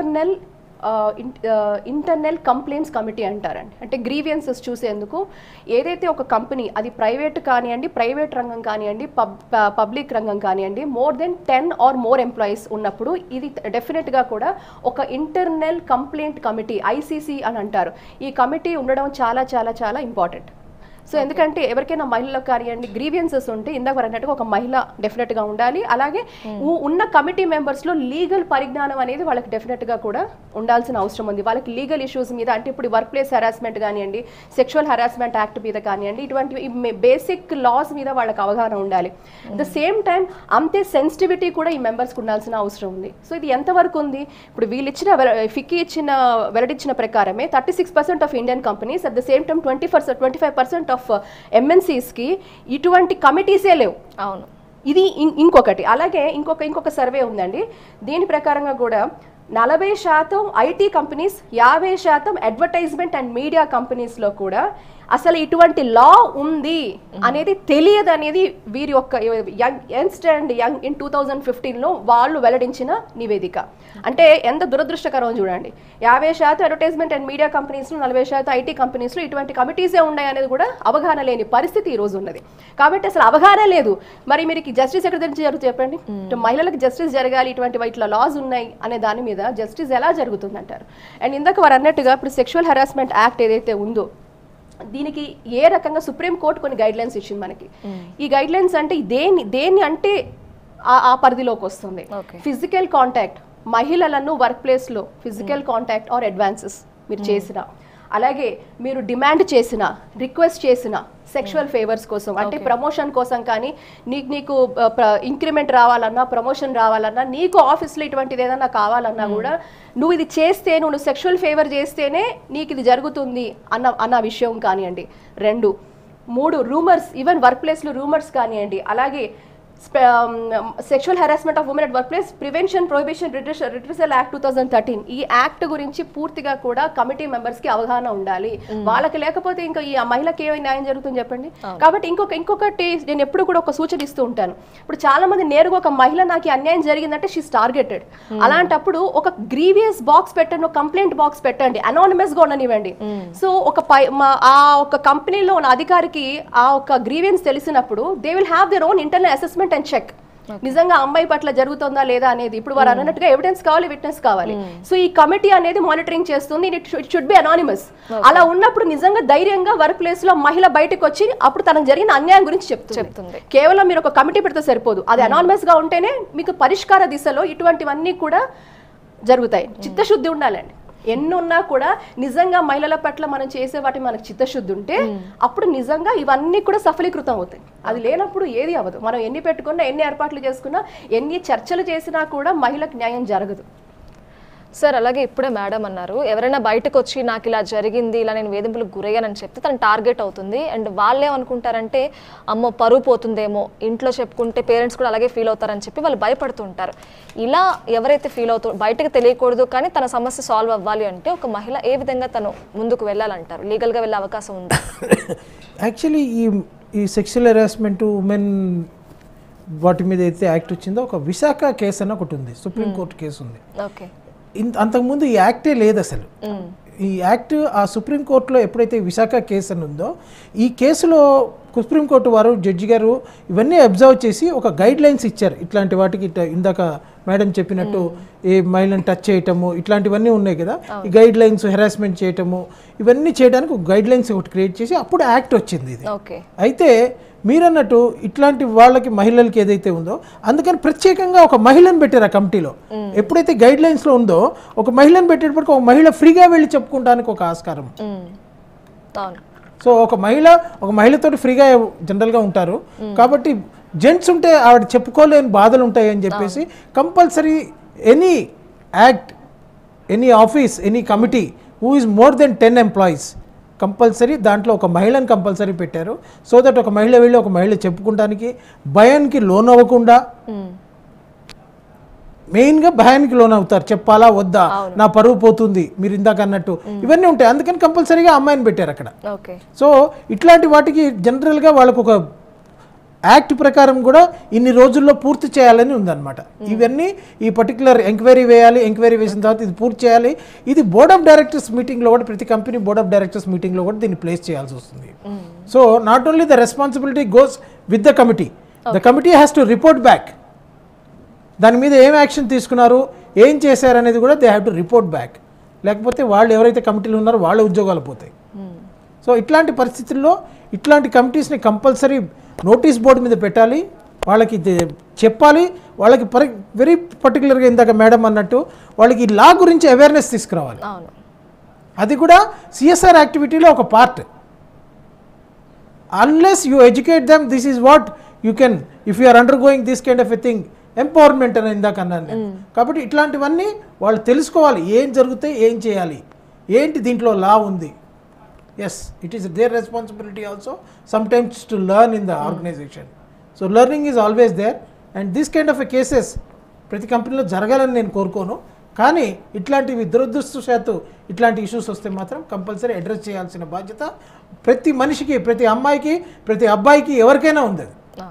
ఇంటర్నల్ కంప్లైంట్స్ కమిటీ అంటారండి. అంటే గ్రీవియన్సెస్ చూసేందుకు ఏదైతే ఒక కంపెనీ, అది ప్రైవేట్ కానివ్వండి, ప్రైవేట్ రంగం కానివ్వండి, పబ్లిక్ రంగం కానివ్వండి, more than 10 or more employees ఉన్నప్పుడు ఇది డెఫినెట్గా కూడా ఒక ఇంటర్నల్ కంప్లైంట్ కమిటీ, ఐసీసీ అని అంటారు, ఈ కమిటీ ఉండడం చాలా చాలా చాలా ఇంపార్టెంట్. సో ఎందుకంటే ఎవరికైనా మహిళలకు కానివ్వండి గ్రీవియన్సెస్ ఉంటే ఇందాక అన్నట్టుగా ఒక మహిళ డెఫినెట్గా ఉండాలి. అలాగే ఉన్న కమిటీ మెంబర్స్లో లీగల్ పరిజ్ఞానం అనేది వాళ్ళకి డెఫినెట్గా కూడా ఉండాల్సిన అవసరం ఉంది. వాళ్ళకి లీగల్ ఇష్యూస్ మీద, అంటే ఇప్పుడు వర్క్ ప్లేస్ హెరాస్మెంట్ కానివ్వండి, సెక్షువల్ హెరాస్మెంట్ యాక్ట్ మీద కానివ్వండి, ఇటువంటి బేసిక్ లాస్ మీద వాళ్ళకి అవగాహన ఉండాలి. అట్ ద సేమ్ టైం అంతే సెన్సిటివిటీ కూడా ఈ మెంబర్స్కి ఉండాల్సిన అవసరం ఉంది. సో ఇది ఎంతవరకు ఉంది? ఇప్పుడు వీళ్ళు ఇచ్చిన ఫికీ వెల్లడించిన ప్రకారమే 36% of Indian companies, at the same time 25% of ఎంఎన్సీస్కి ఇటువంటి కమిటీసే లేవు. అవును, ఇది ఇంకొకటి. అలాగే ఇంకొక సర్వే ఉందండి. దీని ప్రకారంగా కూడా 40% IT companies, 50% advertisement and media కంపెనీస్లో కూడా అసలు ఇటువంటి లా ఉంది అనేది తెలియదు అనేది వీరి యొక్క యంగ్ అండ్ యంగ్ ఇన్ 2015లో వాళ్ళు వెల్లడించిన నివేదిక. అంటే ఎంత దురదృష్టకరం చూడండి. 50% అడ్వర్టైజ్మెంట్ అండ్ మీడియా కంపెనీస్లో, 40% ఐటీ కంపెనీస్లో ఇటువంటి కమిటీసే ఉన్నాయి అనేది కూడా అవగాహన లేని పరిస్థితి ఈ రోజు ఉన్నది. కాబట్టి అసలు అవగాహన లేదు. మరి మీరు జస్టిస్ ఎక్కడ నుంచి జరుగుతుంది చెప్పండి? మహిళలకు జస్టిస్ జరగాలి, ఇటువంటి ఇట్లా లాస్ ఉన్నాయి అనే దాని మీద జస్టిస్ ఎలా జరుగుతుంది అంటారు? అండ్ ఇందాక వారు అన్నట్టుగా ఇప్పుడు సెక్షువల్ హెరాస్మెంట్ యాక్ట్ ఏదైతే ఉందో దీనికి ఏ రకంగా సుప్రీంకోర్టు కొన్ని గైడ్ లైన్స్ ఇచ్చింది మనకి. ఈ గైడ్ లైన్స్ అంటే దేన్ని అంటే ఆ పరిధిలోకి వస్తుంది. ఫిజికల్ కాంటాక్ట్, మహిళలను వర్క్ ప్లేస్లో ఫిజికల్ కాంటాక్ట్ ఆర్ అడ్వాన్సెస్ మీరు చేసిన, అలాగే మీరు డిమాండ్ చేసిన, రిక్వెస్ట్ చేసిన సెక్షువల్ ఫేవర్స్ కోసం, అంటే ప్రమోషన్ కోసం కానీ, నీకు ఇంక్రిమెంట్ రావాలన్నా, ప్రమోషన్ రావాలన్నా, నీకు ఆఫీస్లో ఇటువంటిది ఏదన్నా కావాలన్నా కూడా నువ్వు ఇది చేస్తే, నువ్వు సెక్షువల్ ఫేవర్ చేస్తేనే నీకు ఇది జరుగుతుంది అన్న విషయం కానివ్వండి. 2, 3 రూమర్స్, ఈవెన్ వర్క్ ప్లేస్లో రూమర్స్ కానివ్వండి. అలాగే sexual harassment of women at work place prevention prohibition redressal act 2013, ఈ యాక్ట్ గురించి పూర్తిగా కూడా కమిటీ మెంబర్స్ కి అవగాహన ఉండాలి. వాళ్ళకి లేకపోతే ఇంకా ఈ మహిళకి ఏమైనా న్యాయం జరుగుతుంది చెప్పండి? కాబట్టి ఇంకొకటి నేను ఎప్పుడు కూడా ఒక సూచన ఇస్తూ ఉంటాను. ఇప్పుడు చాలా మంది నేరుగా ఒక మహిళ నాకు అన్యాయం జరిగిందంటే షీస్ టార్గెటెడ్, అలాంటప్పుడు ఒక గ్రీవియస్ బాక్స్ పెట్టండి, ఒక కంప్లైంట్ బాక్స్ పెట్టండి, అనోనిమస్ గా ఉండనివ్వండి. సో ఒక కంపెనీలో ఉన్న అధికారికి ఆ ఒక గ్రీవియన్స్ తెలిసినప్పుడు they will have their own internal assessment and check, నిజంగా అమ్మాయి పట్ల జరుగుతుందా లేదా అనేది. ఇప్పుడు వారు అన్నట్టుగా ఎవిడెన్స్ కావాలి, విట్నెస్ కావాలి. సో ఈ కమిటీ అనేది మానిటరింగ్ చేస్తుంది. It should be anonymous. అలా ఉన్నప్పుడు నిజంగా ధైర్యంగా వర్క్ ప్లేస్ లో మహిళ బయటకు వచ్చి అప్పుడు తనకు జరిగిన అన్యాయం గురించి చెప్తుంది. కేవలం మీరు ఒక కమిటీ పెడితే సరిపోదు, అది అనానిమస్ గా ఉంటేనే మీకు పరిష్కార దిశలో ఇటువంటివన్నీ కూడా జరుగుతాయి. చిత్తశుద్ధి ఉండాలండి. ఎన్నున్నా కూడా నిజంగా మహిళల పట్ల మనం చేసే వాటి మనకు చిత్తశుద్ధి ఉంటే అప్పుడు నిజంగా ఇవన్నీ కూడా సఫలీకృతం అవుతాయి. అది లేనప్పుడు ఏది అవ్వదు. మనం ఎన్ని పెట్టుకున్నా, ఎన్ని ఏర్పాట్లు చేసుకున్నా, ఎన్ని చర్చలు చేసినా కూడా మహిళకు న్యాయం జరగదు. సార్ అలాగే ఇప్పుడే మేడం అన్నారు, ఎవరైనా బయటకు వచ్చి నాకు ఇలా జరిగింది, ఇలా నేను వేధింపులకు గురయ్యానని చెప్తే తను టార్గెట్ అవుతుంది. అండ్ వాళ్ళు ఏమనుకుంటారంటే అమ్మో పరువు పోతుందేమో, ఇంట్లో చెప్పుకుంటే పేరెంట్స్ కూడా అలాగే ఫీల్ అవుతారని చెప్పి వాళ్ళు భయపడుతుంటారు. ఇలా ఎవరైతే ఫీల్ అవుతూ బయటకు తెలియకూడదు కానీ తన సమస్య సాల్వ్ అవ్వాలి అంటే ఒక మహిళ ఏ విధంగా తను ముందుకు వెళ్ళాలంటారు? లీగల్గా వెళ్ళే అవకాశం ఉందా? యాక్చువల్లీ ఈ సెక్షువల్ హెరాస్మెంట్ ఉమెన్ వాటి మీద అయితే యాక్ట్ వచ్చిందో ఒక విశాఖ కేసు అని ఒకటి ఉంది, సుప్రీంకోర్టు కేసు ఉంది. ఓకే, అంతకుముందు ఈ యాక్టే లేదు అసలు. ఈ యాక్ట్ ఆ సుప్రీంకోర్టులో ఎప్పుడైతే విశాఖ కేసు అని ఉందో, ఈ కేసులో సుప్రీంకోర్టు వారు జడ్జి గారు ఇవన్నీ అబ్జర్వ్ చేసి ఒక గైడ్ లైన్స్ ఇచ్చారు. ఇట్లాంటి వాటికి ఇందాక మేడం చెప్పినట్టు ఈ మహిళను టచ్ చేయటము ఇట్లాంటివన్నీ ఉన్నాయి కదా, ఈ గైడ్ లైన్స్ హెరాస్మెంట్ చేయటము ఇవన్నీ చేయడానికి ఒక గైడ్ లైన్స్ ఒకటి క్రియేట్ చేసి అప్పుడు యాక్ట్ వచ్చింది ఇది. అయితే మీరన్నట్టు ఇట్లాంటి వాళ్ళకి మహిళలకి ఏదైతే ఉందో అందుకని ప్రత్యేకంగా ఒక మహిళను పెట్టారు ఆ కమిటీలో. ఎప్పుడైతే గైడ్ లైన్స్లో ఉందో ఒక మహిళను పెట్టేటప్పటికి ఒక మహిళ ఫ్రీగా వెళ్ళి చెప్పుకోవడానికి ఒక ఆస్కారం. సో ఒక మహిళతోటి ఫ్రీగా జనరల్గా ఉంటారు కాబట్టి జెంట్స్ ఉంటే ఆవిడ చెప్పుకోలేని బాధలు ఉంటాయి అని చెప్పేసి compulsory any act, any office, any committee who is more than 10 employees compulsory దాంట్లో ఒక మహిళను కంపల్సరీ పెట్టారు. సో దట్ ఒక మహిళ వెళ్ళి ఒక మహిళ చెప్పుకోవడానికి భయానికి లోన్ అవ్వకుండా, మెయిన్గా భయానికి లోన్ అవుతారు, చెప్పాలా వద్దా, నా పరువు పోతుంది మీరు ఇందాక అన్నట్టు ఇవన్నీ ఉంటాయి. అందుకని కంపల్సరీగా అమ్మాయిని పెట్టారు అక్కడ. సో ఇట్లాంటి వాటికి జనరల్గా వాళ్ళకు ఒక యాక్ట్ ప్రకారం కూడా ఇన్ని రోజుల్లో పూర్తి చేయాలని ఉందన్నమాట. ఇవన్నీ ఈ పర్టికులర్ ఎంక్వైరీ వేయాలి, ఎంక్వైరీ వేసిన తర్వాత ఇది పూర్తి చేయాలి. ఇది బోర్డ్ ఆఫ్ డైరెక్టర్స్ మీటింగ్లో కూడా, ప్రతి కంపెనీ బోర్డ్ ఆఫ్ డైరెక్టర్స్ మీటింగ్లో కూడా దీన్ని ప్లేస్ చేయాల్సి వస్తుంది. So not only the responsibility goes with the committee, the committee has to report back. దాని మీద ఏం యాక్షన్ తీసుకున్నారు, ఏం చేశారు అనేది కూడా they have to report back. లేకపోతే వాళ్ళు ఎవరైతే కమిటీలు ఉన్నారో వాళ్ళ ఉద్యోగాలు పోతాయి. సో ఇట్లాంటి పరిస్థితుల్లో ఇట్లాంటి కమిటీస్ని కంపల్సరీ నోటీస్ బోర్డు మీద పెట్టాలి, వాళ్ళకి చెప్పాలి, వాళ్ళకి వెరీ పర్టికులర్గా ఇందాక మేడం అన్నట్టు వాళ్ళకి ఈ లా గురించి అవేర్నెస్ తీసుకురావాలి. అది కూడా సిఎస్ఆర్ యాక్టివిటీలో ఒక part. Unless you educate them this is what you can if you are undergoing this kind of a thing, empowerment అని ఇందాక అన్నాను నేను. కాబట్టి ఇట్లాంటివన్నీ వాళ్ళు తెలుసుకోవాలి, ఏం జరుగుతాయి, ఏం చేయాలి, ఏంటి దీంట్లో లా ఉంది. Yes, it is their responsibility also sometimes to learn in the organisation. So learning is always there and this kind of a cases ప్రతి కంపెనీలో జరగాలని నేను కోరుకోను. కానీ ఇట్లాంటివి దురదృష్టవశాత్తు ఇట్లాంటి ఇష్యూస్ వస్తే మాత్రం కంపల్సరీ అడ్రస్ చేయాల్సిన బాధ్యత ప్రతి మనిషికి, ప్రతి అమ్మాయికి, ప్రతి అబ్బాయికి, ఎవరికైనా ఉంది.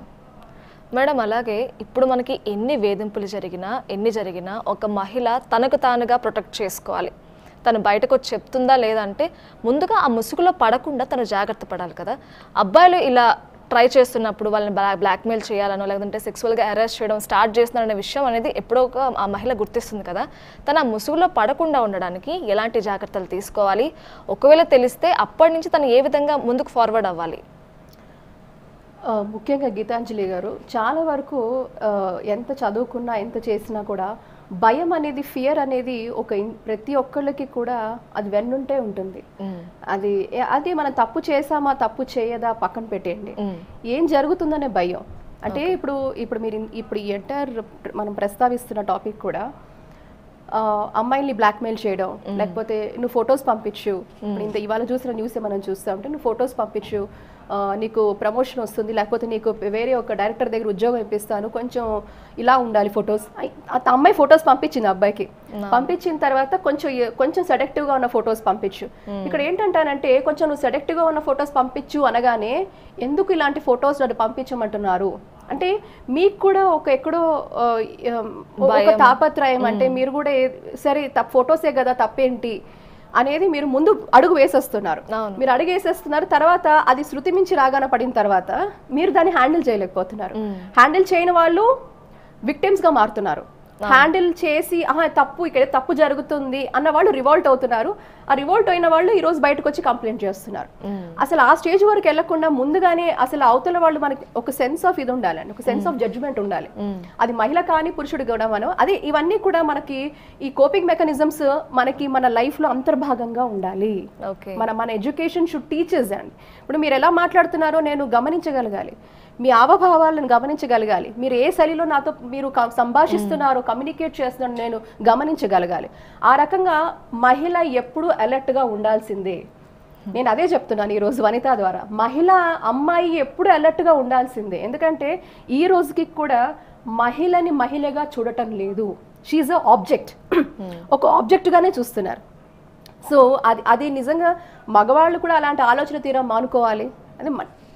మేడం, అలాగే ఇప్పుడు మనకి ఎన్ని వేధింపులు జరిగినా ఒక మహిళ తనకు తానుగా ప్రొటెక్ట్ చేసుకోవాలి. తను బయటకు వచ్చి చెప్తుందా లేదంటే ముందుగా ఆ ముసుగులో పడకుండా తను జాగ్రత్త పడాలి కదా. అబ్బాయిలు ఇలా ట్రై చేస్తున్నప్పుడు వాళ్ళని బ్లాక్మెయిల్ చేయాలనో లేదంటే సెక్సువల్గా అరెస్ట్ చేయడం స్టార్ట్ చేస్తున్నారనే విషయం అనేది ఎప్పుడో ఒక ఆ మహిళ గుర్తిస్తుంది కదా. తను ఆ ముసుగులో పడకుండా ఉండడానికి ఎలాంటి జాగ్రత్తలు తీసుకోవాలి, ఒకవేళ తెలిస్తే అప్పటి నుంచి తను ఏ విధంగా ముందుకు ఫార్వర్డ్ అవ్వాలి? ముఖ్యంగా గీతాంజలి గారు, చాలా వరకు ఎంత చదువుకున్నా ఎంత చేసినా కూడా భయం అనేది, ఫియర్ అనేది ప్రతి ఒక్కళ్ళకి కూడా అది వెన్నుంటే ఉంటుంది. అది మనం తప్పు చేసామా తప్పు చేయదా పక్కన పెట్టేయండి, ఏం జరుగుతుందనే భయం. అంటే ఇప్పుడు మీరు ఈ ఎంటైర్ మనం ప్రస్తావిస్తున్న టాపిక్ కూడా అమ్మాయిల్ని బ్లాక్మెయిల్ చేయడం, లేకపోతే నువ్వు ఫొటోస్ పంపించు, ఇవాళ చూసిన న్యూస్ మనం చూస్తా ఉంటే నువ్వు ఫొటోస్ పంపించు, నీకు ప్రమోషన్ వస్తుంది, లేకపోతే నీకు వేరే ఒక డైరెక్టర్ దగ్గర ఉద్యోగం ఇప్పిస్తాను, కొంచెం ఇలా ఉండాలి ఫొటోస్. అమ్మాయి ఫొటోస్ పంపించింది అబ్బాయికి, పంపించిన తర్వాత కొంచెం సెడక్టివ్గా ఉన్న ఫొటోస్ పంపించు. ఇక్కడ ఏంటంటానంటే కొంచెం నువ్వు సెడక్టివ్గా ఉన్న ఫొటోస్ పంపించు అనగానే ఎందుకు ఇలాంటి ఫొటోస్ నన్ను పంపించమంటున్నారు అంటే మీకు కూడా ఎక్కడో ఒక తాపత్రయం. అంటే మీరు కూడా సరే ఫొటోసే కదా తప్పేంటి అనేది మీరు ముందు అడుగు వేసేస్తున్నారు. మీరు అడుగు వేసేస్తున్నారు, తర్వాత అది శృతి మించి రాగాన పడిన తర్వాత మీరు దాన్ని హ్యాండిల్ చేయలేకపోతున్నారు. హ్యాండిల్ చేయని వాళ్ళు విక్టిమ్స్ గా మారుతున్నారు. హ్యాండిల్ చేసి తప్పు ఇక్కడ తప్పు జరుగుతుంది అన్న వాళ్ళు రివోల్ట్ అవుతున్నారు. ఆ రివోల్ట్ అయిన వాళ్ళు ఈ రోజు బయటకు వచ్చి కంప్లైంట్ చేస్తున్నారు. అసలు ఆ స్టేజ్ వరకు వెళ్లకుండా ముందుగానే అసలు అవతల వాళ్ళు మనకి ఒక సెన్స్ ఆఫ్ ఇది ఉండాలండి, ఒక సెన్స్ ఆఫ్ జడ్జ్మెంట్ ఉండాలి. అది మహిళ కానీ పురుషుడు కూడా మనం అదే ఇవన్నీ కూడా మనకి ఈ కోపింగ్ మెకానిజమ్స్ మనకి మన లైఫ్ లో అంతర్భాగంగా ఉండాలి. మన ఎడ్యుకేషన్ షుడ్ టీచర్స్ అండి. ఇప్పుడు మీరు ఎలా మాట్లాడుతున్నారో నేను గమనించగలగాలి, మీ ఆవభావాలను గమనించగలగాలి, మీరు ఏ శైలిలో నాతో మీరు సంభాషిస్తున్నారో కమ్యూనికేట్ చేస్తున్నారో నేను గమనించగలగాలి. ఆ రకంగా మహిళ ఎప్పుడూ అలర్ట్గా ఉండాల్సిందే. నేను అదే చెప్తున్నాను ఈరోజు వనిత ద్వారా, మహిళ అమ్మాయి ఎప్పుడు అలర్ట్గా ఉండాల్సిందే. ఎందుకంటే ఈ రోజుకి కూడా మహిళని మహిళగా చూడటం లేదు, షీఈ్ అ ఆబ్జెక్ట్, ఒక ఆబ్జెక్ట్గానే చూస్తున్నారు. సో అది నిజంగా మగవాళ్ళు కూడా అలాంటి ఆలోచన తీరం మానుకోవాలి. అది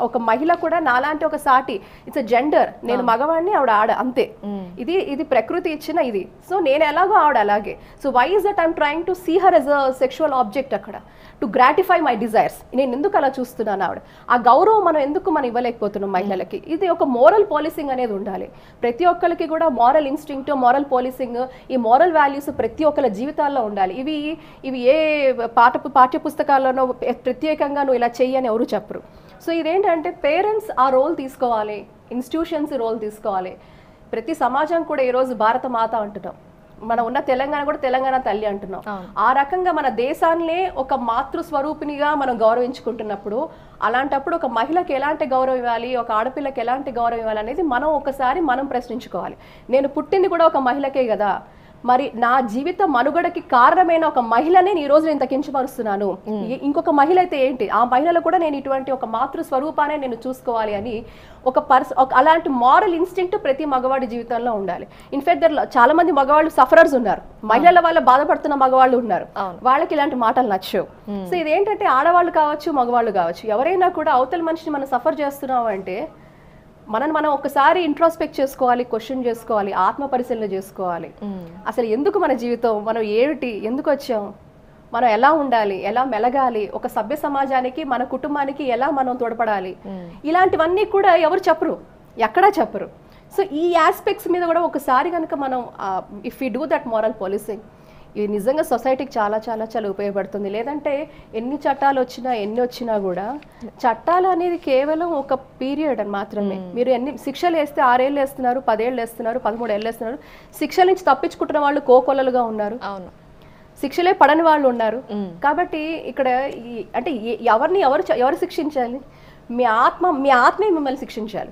ఒక మహిళ కూడా నాలాంటి ఒక సాటి, ఇట్స్ జెండర్, నేను మగవాడిని ఆవిడ ఆడ, అంతే. ఇది ప్రకృతి ఇచ్చిన ఇది. సో నేను ఎలాగో ఆవిడ అలాగే. So why is that I'm trying to see her as a sexual object అక్కడ, టు గ్రాటిఫై మై డిజైర్స్. నేను ఎందుకు అలా చూస్తున్నాను ఆవిడ? ఆ గౌరవం మనం ఎందుకు ఇవ్వలేకపోతున్నాం మహిళలకి? ఇది ఒక మోరల్ పోలీసింగ్ అనేది ఉండాలి. ప్రతి ఒక్కరికి కూడా మోరల్ ఇన్స్టింక్ట్, మోరల్ పోలీసింగ్, ఈ మోరల్ వాల్యూస్ ప్రతి ఒక్కరి జీవితాల్లో ఉండాలి. ఇవి ఏ పాఠ్య పుస్తకాల్లోనో ప్రత్యేకంగా నువ్వు ఇలా చెయ్యి అని ఎవరు చెప్పరు. సో ఇదేంటంటే పేరెంట్స్ ఆ రోల్ తీసుకోవాలి, ఇన్స్టిట్యూషన్స్ రోల్ తీసుకోవాలి. ప్రతి సమాజం కూడా ఈరోజు భారత మాత అంటున్నాం, మనం ఉన్న తెలంగాణ కూడా తెలంగాణ తల్లి అంటున్నాం. ఆ రకంగా మన దేశాన్నే ఒక మాతృస్వరూపినిగా మనం గౌరవించుకుంటున్నప్పుడు, అలాంటప్పుడు ఒక మహిళకి ఎలాంటి గౌరవం ఇవ్వాలి, ఒక ఆడపిల్లకి ఎలాంటి గౌరవం ఇవ్వాలి అనేది మనం ప్రశ్నించుకోవాలి. నేను పుట్టింది కూడా ఒక మహిళకే కదా, మరి నా జీవిత మనుగడకి కారణమైన ఒక మహిళనే ఈ రోజు నేను కించపరుస్తున్నాను, ఇంకొక మహిళ అయితే ఏంటి, ఆ మహిళలు కూడా నేను ఇటువంటి ఒక మాతృ స్వరూపాన్ని నేను చూసుకోవాలి అని అలాంటి మారల్ ఇన్స్టింక్ట్ ప్రతి మగవాడి జీవితంలో ఉండాలి. ఇన్ఫాక్ట్ చాలా మంది మగవాళ్ళు సఫరర్స్ ఉన్నారు, మహిళల వల్ల బాధపడుతున్న మగవాళ్ళు ఉన్నారు, వాళ్ళకి ఇలాంటి మాటలు నచ్చవు. సో ఇదేంటంటే ఆడవాళ్ళు కావచ్చు, మగవాళ్ళు కావచ్చు, ఎవరైనా కూడా అవతల మనిషిని మనం సఫర్ చేస్తున్నాం అంటే మనం ఒకసారి ఇంట్రోస్పెక్ట్ చేసుకోవాలి, క్వశ్చన్ చేసుకోవాలి, ఆత్మ పరిశీలన చేసుకోవాలి. అసలు ఎందుకు మన జీవితం, మనం ఏమిటి, ఎందుకు వచ్చాం, మనం ఎలా ఉండాలి, ఎలా మెలగాలి, ఒక సభ్య సమాజానికి మన కుటుంబానికి ఎలా మనం తోడ్పడాలి, ఇలాంటివన్నీ కూడా ఎవరు చెప్పరు, ఎక్కడా చెప్పరు. సో ఈ ఆస్పెక్ట్స్ మీద కూడా ఒకసారి కనుక మనం if you do that moral policing, ఇది నిజంగా సొసైటీకి చాలా చాలా చాలా ఉపయోగపడుతుంది. లేదంటే ఎన్ని చట్టాలు వచ్చినా కూడా చట్టాలు అనేది కేవలం ఒక పీరియడ్ అని మాత్రమే. మీరు ఎన్ని శిక్షలు వేస్తే 6 ఏళ్ళు వేస్తున్నారు, 10 ఏళ్ళు వేస్తున్నారు, 13 ఏళ్ళు వేస్తున్నారు. శిక్షల నుంచి తప్పించుకుంటున్న వాళ్ళు కోకొల్లలుగా ఉన్నారు, శిక్షలే పడని వాళ్ళు ఉన్నారు. కాబట్టి ఇక్కడ అంటే ఎవరు శిక్షించాలి? మీ ఆత్మే మిమ్మల్ని శిక్షించాలి.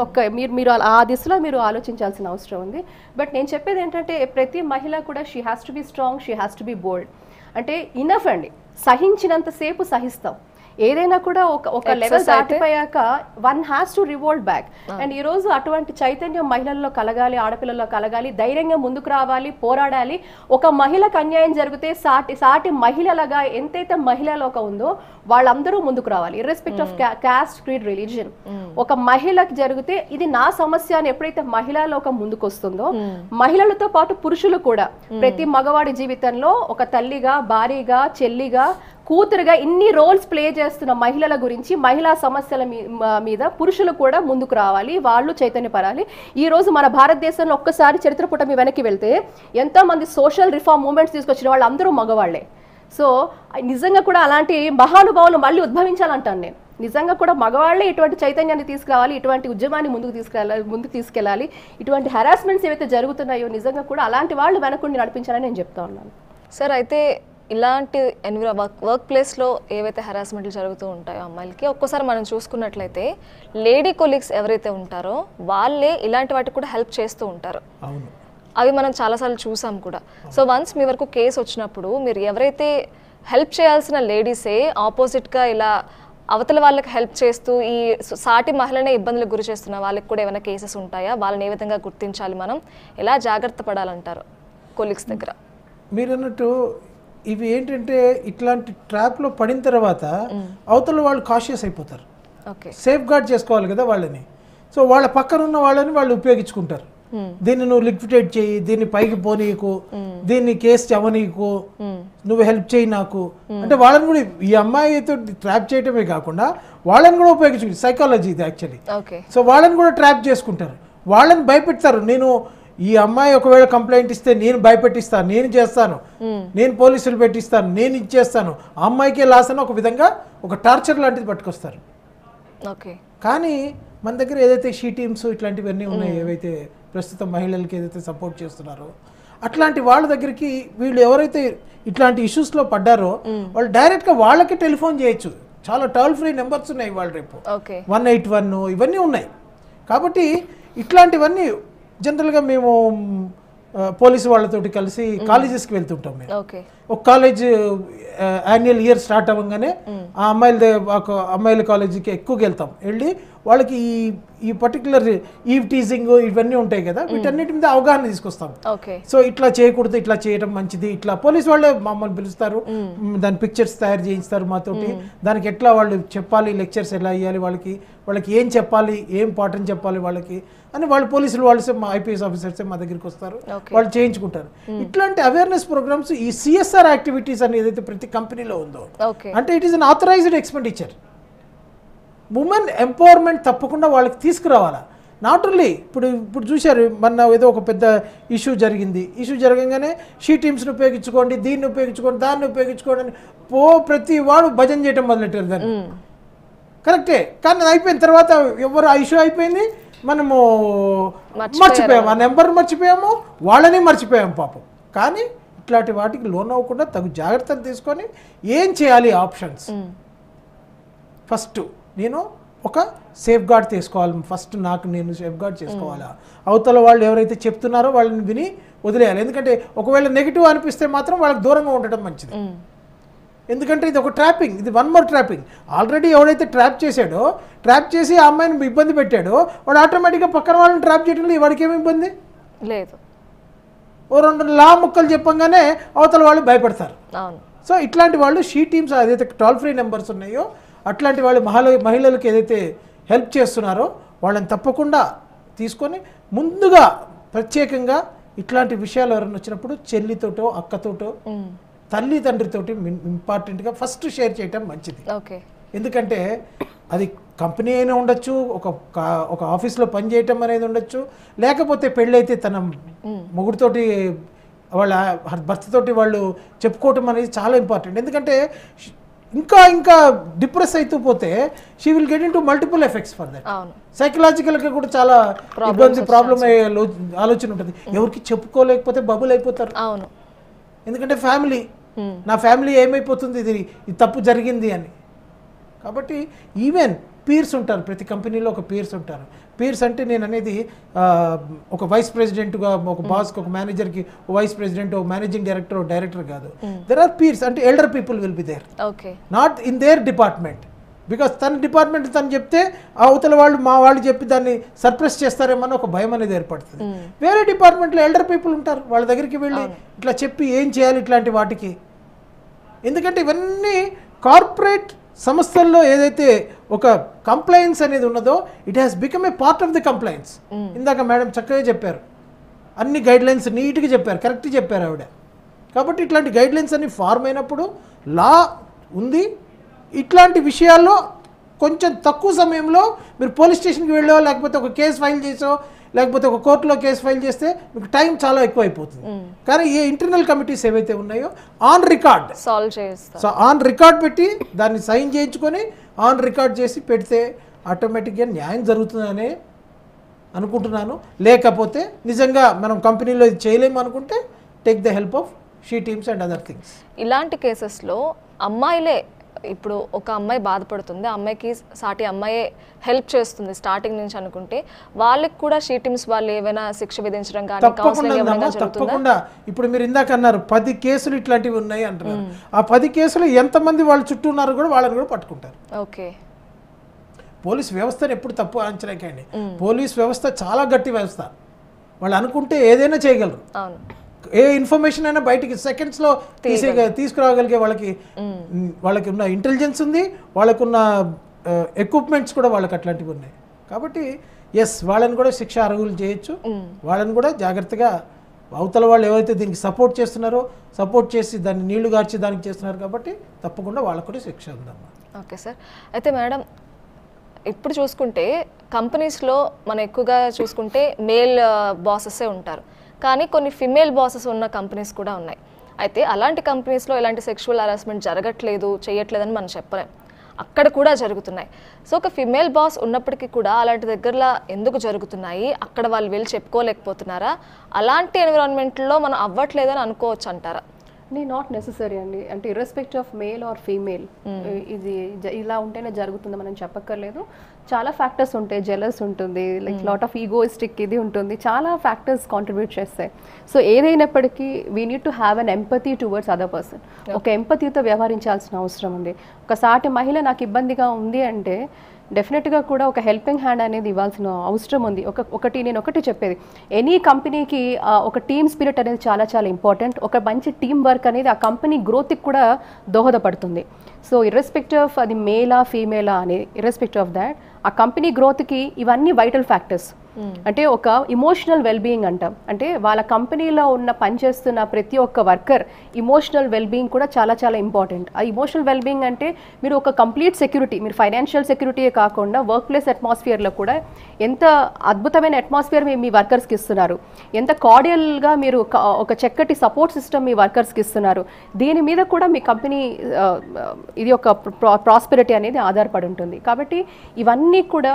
మీరు ఆ దిశలో మీరు ఆలోచించాల్సిన అవసరం ఉంది. బట్ నేను చెప్పేది ఏంటంటే ప్రతి మహిళ కూడా she has to be strong, she has to be bold. అంటే ఇనఫ్ అండి, సహించినంతసేపు సహిస్తాం. ఏదైనా కూడా ఒక లెవెల్ దాటిపోయాక one has to revolt back. And ఈ రోజు అటువంటి చైతన్యం మహిళల్లో కలగాలి, ఆడపిల్లల్లో కలగాలి, ధైర్యంగా ముందుకు రావాలి, పోరాడాలి. ఒక మహిళకు అన్యాయం జరిగితే సాటి మహిళలుగా ఎంతైతే మహిళలోక ఉందో వాళ్ళందరూ ముందుకు రావాలి, irrespective of caste, creed, religion. ఒక మహిళకి జరిగితే ఇది నా సమస్య అని ఎప్పుడైతే మహిళలోక ముందుకు వస్తుందో, మహిళలతో పాటు పురుషులు కూడా ప్రతి మగవాడి జీవితంలో ఒక తల్లిగా, భార్యగా, చెల్లిగా, కూతురుగా ఇన్ని రోల్స్ ప్లే చేస్తున్న మహిళల గురించి, మహిళా సమస్యల మీద పురుషులు కూడా ముందుకు రావాలి, వాళ్ళు చైతన్యపడాలి. ఈ రోజు మన భారతదేశంలో ఒక్కసారి చరిత్ర పుటమి వెనక్కి వెళ్తే ఎంతో మంది సోషల్ రిఫార్మ్ మూవ్మెంట్స్ తీసుకొచ్చిన వాళ్ళు అందరూ మగవాళ్లే. సో నిజంగా కూడా అలాంటి మహానుభావులు మళ్ళీ ఉద్భవించాలంటాను నేను. నిజంగా కూడా మగవాళ్లే ఇటువంటి చైతన్యాన్ని తీసుకురావాలి, ఇటువంటి ఉద్యమాన్ని ముందుకు తీసుకెళ్ళాలి. ఇటువంటి హెరాస్మెంట్స్ ఏవైతే జరుగుతున్నాయో నిజంగా కూడా అలాంటి వాళ్ళు వెనకుండి నడిపించాలని నేను చెప్తా ఉన్నాను. సార్, అయితే ఇలాంటి వర్క్ ప్లేస్లో ఏవైతే హెరాస్మెంట్లు జరుగుతూ ఉంటాయో అమ్మాయిలకి, ఒక్కోసారి మనం చూసుకున్నట్లయితే లేడీ కొలీగ్స్ ఎవరైతే ఉంటారో వాళ్ళే ఇలాంటి వాటికి కూడా హెల్ప్ చేస్తూ ఉంటారు. అవి మనం చాలాసార్లు చూసాం కూడా. సో వన్స్ మీ వరకు కేసు వచ్చినప్పుడు మీరు ఎవరైతే హెల్ప్ చేయాల్సిన లేడీసే ఆపోజిట్గా ఇలా అవతల వాళ్ళకి హెల్ప్ చేస్తూ ఈ సాటి మహిళనే ఇబ్బందులకు గురి చేస్తున్న వాళ్ళకి కూడా ఏమైనా కేసెస్ ఉంటాయా? వాళ్ళని ఏ విధంగా గుర్తించాలి, మనం ఎలా జాగ్రత్త పడాలంటారు కొలీగ్స్ దగ్గర? మీరు అన్నట్టు ఇవి ఏంటంటే ఇట్లాంటి ట్రాప్లో పడిన తర్వాత అవతల వాళ్ళు కాషియస్ అయిపోతారు, సేఫ్ గార్డ్ చేసుకోవాలి కదా వాళ్ళని. సో వాళ్ళ పక్కన ఉన్న వాళ్ళని వాళ్ళు ఉపయోగించుకుంటారు. దీన్ని నువ్వు లిక్విడేట్ చేయి, దీన్ని పైకి పోనీకు, దీన్ని కేసు చెవనీకు, నువ్వు హెల్ప్ చేయి నాకు అంటే వాళ్ళని కూడా ఈ అమ్మాయితో ట్రాప్ చేయటమే కాకుండా వాళ్ళని కూడా ఉపయోగించుకుంటారు. సైకాలజీ ఇది యాక్చువల్లీ. సో వాళ్ళని కూడా ట్రాప్ చేసుకుంటారు, వాళ్ళని భయపెడతారు. నేను ఈ అమ్మాయి ఒకవేళ కంప్లైంట్ ఇస్తే నేను భయపెట్టిస్తాను, నేను చేస్తాను, నేను పోలీసులు పెట్టిస్తాను, నేను ఇచ్చేస్తాను, ఆ అమ్మాయికే లాస్ అని ఒక విధంగా ఒక టార్చర్ లాంటిది పట్టుకొస్తారు. కానీ మన దగ్గర ఏదైతే షీ టీమ్స్ ఇట్లాంటివన్నీ ఉన్నాయి, ఏవైతే ప్రస్తుతం మహిళలకి ఏదైతే సపోర్ట్ చేస్తున్నారో అట్లాంటి వాళ్ళ దగ్గరికి వీళ్ళు ఎవరైతే ఇట్లాంటి ఇష్యూస్లో పడ్డారో వాళ్ళు డైరెక్ట్గా వాళ్ళకి టెలిఫోన్ చేయొచ్చు. చాలా టోల్ ఫ్రీ నెంబర్స్ ఉన్నాయి వాళ్ళు, రేపు 181 ఇవన్నీ ఉన్నాయి. కాబట్టి ఇట్లాంటివన్నీ జనరల్గా మేము పోలీసు వాళ్ళతోటి కలిసి కాలేజెస్కి వెళ్తుంటాం మేము. ఓకే. ఒక కాలేజ్ యాన్యువల్ ఇయర్ స్టార్ట్ అవ్వగానే ఆ అమ్మాయిల కాలేజీకి ఎక్కువగా వెళ్తాం. వెళ్ళి వాళ్ళకి ఈ పర్టికులర్ ఈవ్ టీజింగ్ ఇవన్నీ ఉంటాయి కదా, వీటన్నిటి మీద అవగాహన తీసుకొస్తాం. సో ఇట్లా చేయకూడదు, ఇట్లా చేయడం మంచిది, ఇట్లా పోలీసు వాళ్ళే మమ్మల్ని పిలుస్తారు, దాని పిక్చర్స్ తయారు చేయిస్తారు మాతోటి, దానికి ఎట్లా వాళ్ళు చెప్పాలి, లెక్చర్స్ ఎలా ఇవ్వాలి, వాళ్ళకి ఏం చెప్పాలి, ఏం పాఠం చెప్పాలి వాళ్ళకి అని వాళ్ళు పోలీసులు వాళ్ళు మా ఐపీఎస్ ఆఫీసర్సే మా దగ్గరికి వస్తారు, వాళ్ళు చేయించుకుంటారు. ఇట్లాంటి అవేర్నెస్ ప్రోగ్రామ్స్, ఈ సిఎస్ఆర్ యాక్టివిటీస్ అని ఏదైతే ప్రతి కంపెనీలో ఉందో అంటే it is unauthorised expenditure. Women empowerment తప్పకుండా వాళ్ళకి తీసుకురావాలా. నాట్ ఓన్లీ ఇప్పుడు చూశారు మొన్న ఏదో ఒక పెద్ద ఇష్యూ జరిగింది, ఇష్యూ జరగగానే షీ టీమ్స్ని ఉపయోగించుకోండి, దీన్ని ఉపయోగించుకోండి, దాన్ని ఉపయోగించుకోండి అని ప్రతి వాడు భజన చేయటం మొదలెట్టారు దాన్ని. కరెక్టే, కానీ అది అయిపోయిన తర్వాత ఎవరు ఆ ఇష్యూ అయిపోయింది, మనము మర్చిపోయాము, ఆ నెంబర్ మర్చిపోయాము, వాళ్ళని మర్చిపోయాము పాపం. కానీ ఇట్లాంటి వాటికి లోన్ అవ్వకుండా తగు జాగ్రత్తలు తీసుకొని ఏం చేయాలి ఆప్షన్స్. ఫస్ట్ నేను ఒక సేఫ్ గార్డ్ తీసుకోవాలి, ఫస్ట్ నాకు నేను సేఫ్ గార్డ్ చేసుకోవాలా, అవతల వాళ్ళు ఎవరైతే చెప్తున్నారో వాళ్ళని విని వదిలేయాలి. ఎందుకంటే ఒకవేళ నెగిటివ్ అనిపిస్తే మాత్రం వాళ్ళకి దూరంగా ఉండటం మంచిది. ఎందుకంటే ఇది ఒక ట్రాపింగ్, ఇది వన్ మోర్ ట్రాపింగ్. ఆల్రెడీ ఎవడైతే ట్రాప్ చేశాడో, ట్రాప్ చేసి ఆ అమ్మాయిని ఇబ్బంది పెట్టాడో, వాడు ఆటోమేటిక్గా పక్కన వాళ్ళని ట్రాప్ చేయడంలో వాడికి ఏమి ఇబ్బంది లేదు. ఓ 2 లా ముక్కలు చెప్పంగానే అవతల వాళ్ళు భయపడతారు. సో ఇట్లాంటి వాళ్ళు షీ టీమ్స్ ఏదైతే టోల్ ఫ్రీ నెంబర్స్ ఉన్నాయో అట్లాంటి వాళ్ళు మహిళలకు ఏదైతే హెల్ప్ చేస్తున్నారో వాళ్ళని తప్పకుండా తీసుకొని ముందుగా ప్రత్యేకంగా ఇట్లాంటి విషయాలు ఎవరైనా వచ్చినప్పుడు చెల్లితోటో అక్కతోటో తల్లి తండ్రితోటి ఇంపార్టెంట్గా ఫస్ట్ షేర్ చేయటం మంచిది. ఎందుకంటే అది కంపెనీ అయినా ఉండొచ్చు, ఒక ఆఫీస్లో పనిచేయటం అనేది ఉండొచ్చు, లేకపోతే పెళ్ళైతే తన మొగుడితోటి వాళ్ళ భర్తతోటి వాళ్ళు చెప్పుకోవటం అనేది చాలా ఇంపార్టెంట్. ఎందుకంటే ఇంకా డిప్రెస్ అవుతూ పోతే she will get into multiple effects for that. సైకలాజికల్గా కూడా చాలా ప్రాబ్లం అయ్యే ఆలోచన ఉంటుంది. ఎవరికి చెప్పుకోలేకపోతే బబుల్ అయిపోతారు. ఎందుకంటే ఫ్యామిలీ, నా ఫ్యామిలీ ఏమైపోతుంది, ఇది తప్పు జరిగింది అని. కాబట్టి ఈవెన్ పీర్స్ ఉంటారు, ప్రతి కంపెనీలో ఒక పీర్స్ ఉంటారు. పీర్స్ అంటే నేను అనేది ఒక వైస్ ప్రెసిడెంట్గా ఒక బాస్కి, ఒక మేనేజర్కి వైస్ ప్రెసిడెంట్, ఒక మేనేజింగ్ డైరెక్టర్, డైరెక్టర్ కాదు. దెర్ ఆర్ పీర్స్ అంటే elder people will be there, not in their department. Because తన డిపార్ట్మెంట్ తను చెప్తే అవతల వాళ్ళు మా వాళ్ళు చెప్పి దాన్ని సర్ప్రెస్ చేస్తారేమో అని ఒక భయం అనేది ఏర్పడుతుంది. వేరే డిపార్ట్మెంట్లో ఎల్డర్ పీపుల్ ఉంటారు, వాళ్ళ దగ్గరికి వెళ్ళి ఇట్లా చెప్పి ఏం చేయాలి ఇట్లాంటి వాటికి. ఎందుకంటే ఇవన్నీ కార్పొరేట్ సంస్థల్లో ఏదైతే ఒక కంప్లైన్స్ అనేది ఉన్నదో it has become a part of the compliance. ఇందాక మేడం చక్కగా చెప్పారు, అన్ని గైడ్లైన్స్ నీట్గా చెప్పారు, కరెక్ట్గా చెప్పారు ఆవిడ. కాబట్టి ఇట్లాంటి గైడ్లైన్స్ అన్ని ఫార్మ్ అయినప్పుడు లా ఉంది. ఇట్లాంటి విషయాల్లో కొంచెం తక్కువ సమయంలో మీరు పోలీస్ స్టేషన్కి వెళ్ళో, లేకపోతే ఒక కేసు ఫైల్ చేసో, లేకపోతే ఒక కోర్టులో కేసు ఫైల్ చేస్తే మీకు టైం చాలా ఎక్కువ అయిపోతుంది. కానీ ఈ ఇంటర్నల్ కమిటీస్ ఏవైతే ఉన్నాయో ఆన్ రికార్డ్ సాల్వ్ చేస్తారు. సో ఆన్ రికార్డ్ పెట్టి దాన్ని సైన్ చేయించుకొని ఆన్ రికార్డ్ చేసి పెడితే ఆటోమేటిక్గా న్యాయం జరుగుతుందనే అనుకుంటున్నాను. లేకపోతే నిజంగా మనం కంపెనీలో ఇది చేయలేము అనుకుంటే take the help of she teams and other things. ఇలాంటి కేసెస్లో అమ్మాయిలే, ఇప్పుడు ఒక అమ్మాయి బాధపడుతుంది, అమ్మాయికి సాటి అమ్మాయే హెల్ప్ చేస్తుంది స్టార్టింగ్ నుంచి అనుకుంటే వాళ్ళకి కూడా షీ టీమ్స్ వాళ్ళు ఏమైనా శిక్ష విధించడం కానీ తప్పకుండా. ఇప్పుడు మీరు ఇందాక అన్నారు 10 కేసులు ఇట్లాంటివి ఉన్నాయి అంటున్నారు. ఆ 10 కేసులు ఎంతమంది వాళ్ళు చుట్టూ ఉన్నారో కూడా వాళ్ళని కూడా పట్టుకుంటారు. ఓకే. పోలీస్ వ్యవస్థను ఎప్పుడు తప్పు అంచనాకండి. పోలీస్ వ్యవస్థ చాలా గట్టి వ్యవస్థ, వాళ్ళు అనుకుంటే ఏదైనా చేయగలరు. ఏ ఇన్ఫర్మేషన్ అయినా బయటికి సెకండ్స్లో తీసుకురాగలిగే వాళ్ళకి ఉన్న ఇంటెలిజెన్స్ ఉంది, వాళ్ళకున్న ఎక్విప్మెంట్స్ కూడా వాళ్ళకి అట్లాంటివి ఉన్నాయి. కాబట్టి ఎస్, వాళ్ళని కూడా శిక్ష అర్హులు చేయొచ్చు. వాళ్ళని కూడా జాగ్రత్తగా అవతల వాళ్ళు ఎవరైతే దీనికి సపోర్ట్ చేస్తున్నారో సపోర్ట్ చేసి దాన్ని నీళ్లు గార్చి దానికి చేస్తున్నారు కాబట్టి తప్పకుండా వాళ్ళకు కూడా శిక్ష ఉందమ్మా. Okay sir. అయితే మేడం ఇప్పుడు చూసుకుంటే కంపెనీస్లో మనం ఎక్కువగా చూసుకుంటే మేల్ బాసెసే ఉంటారు, కానీ కొన్ని ఫిమేల్ బాసెస్ ఉన్న కంపెనీస్ కూడా ఉన్నాయి. అయితే అలాంటి కంపెనీస్లో ఎలాంటి సెక్షువల్ హరాస్మెంట్ జరగట్లేదు, చేయట్లేదని మనం చెప్పలేం, అక్కడ కూడా జరుగుతున్నాయి. సో ఒక ఫిమేల్ బాస్ ఉన్నప్పటికీ కూడా అలాంటి దగ్గరలో ఎందుకు జరుగుతున్నాయి, అక్కడ వాళ్ళు వెళ్ళి చెప్పుకోలేకపోతున్నారా, అలాంటి ఎన్విరాన్మెంట్లో మనం అవ్వట్లేదని అనుకోవచ్చు అంటారా? నాట్ నెససరీ అండి. అంటే irrespective of male or female ఇది ఇలా ఉంటేనే జరుగుతుంది మనం చెప్పక్కర్లేదు. చాలా ఫ్యాక్టర్స్ ఉంటాయి. జెలస్ ఉంటుంది, లైక్ లాట్ ఆఫ్ ఈగోయిస్టిక్ ఇది ఉంటుంది, చాలా ఫ్యాక్టర్స్ కాంట్రిబ్యూట్ చేస్తాయి. సో ఏదైనప్పటికీ we need to have an empathy towards other person. ఒక ఎంపతితో వ్యవహరించాల్సిన అవసరం ఉంది. ఒక సాటి మహిళ నాకు ఇబ్బందిగా ఉంది అంటే డెఫినెట్గా కూడా ఒక హెల్పింగ్ హ్యాండ్ అనేది ఇవ్వాల్సిన అవసరం ఉంది. నేను ఒకటి చెప్పేది, ఎనీ కంపెనీకి ఒక టీమ్ స్పిరిట్ అనేది చాలా చాలా ఇంపార్టెంట్. ఒక మంచి టీమ్ వర్క్ అనేది ఆ కంపెనీ గ్రోత్కి కూడా దోహదపడుతుంది. సో ఇర్రెస్పెక్టివ్ ఆఫ్ అది మేలా ఫీమేలా అనేది, ఇర్రెస్పెక్టివ్ ఆఫ్ దాట్ ఆ కంపెనీ గ్రోత్కి ఇవన్నీ వైటల్ ఫ్యాక్టర్స్. అంటే ఒక ఇమోషనల్ వెల్బీయింగ్ అంటాం. అంటే వాళ్ళ కంపెనీలో ఉన్న పనిచేస్తున్న ప్రతి ఒక్క వర్కర్ ఇమోషనల్ వెల్బీయింగ్ కూడా చాలా చాలా ఇంపార్టెంట్. ఆ ఇమోషనల్ వెల్బీయింగ్ అంటే మీరు ఒక కంప్లీట్ సెక్యూరిటీ, మీరు ఫైనాన్షియల్ సెక్యూరిటీయే కాకుండా వర్క్ ప్లేస్ అట్మాస్ఫియర్లో కూడా ఎంత అద్భుతమైన అట్మాస్ఫియర్ మీ వర్కర్స్కి ఇస్తున్నారు, ఎంత కార్డియల్గా మీరు ఒక చక్కటి సపోర్ట్ సిస్టమ్ మీ వర్కర్స్కి ఇస్తున్నారు, దీని మీద కూడా మీ కంపెనీ ఇది ఒక ప్రాస్పెరిటీ అనేది ఆధారపడి ఉంటుంది. కాబట్టి ఇవన్నీ కూడా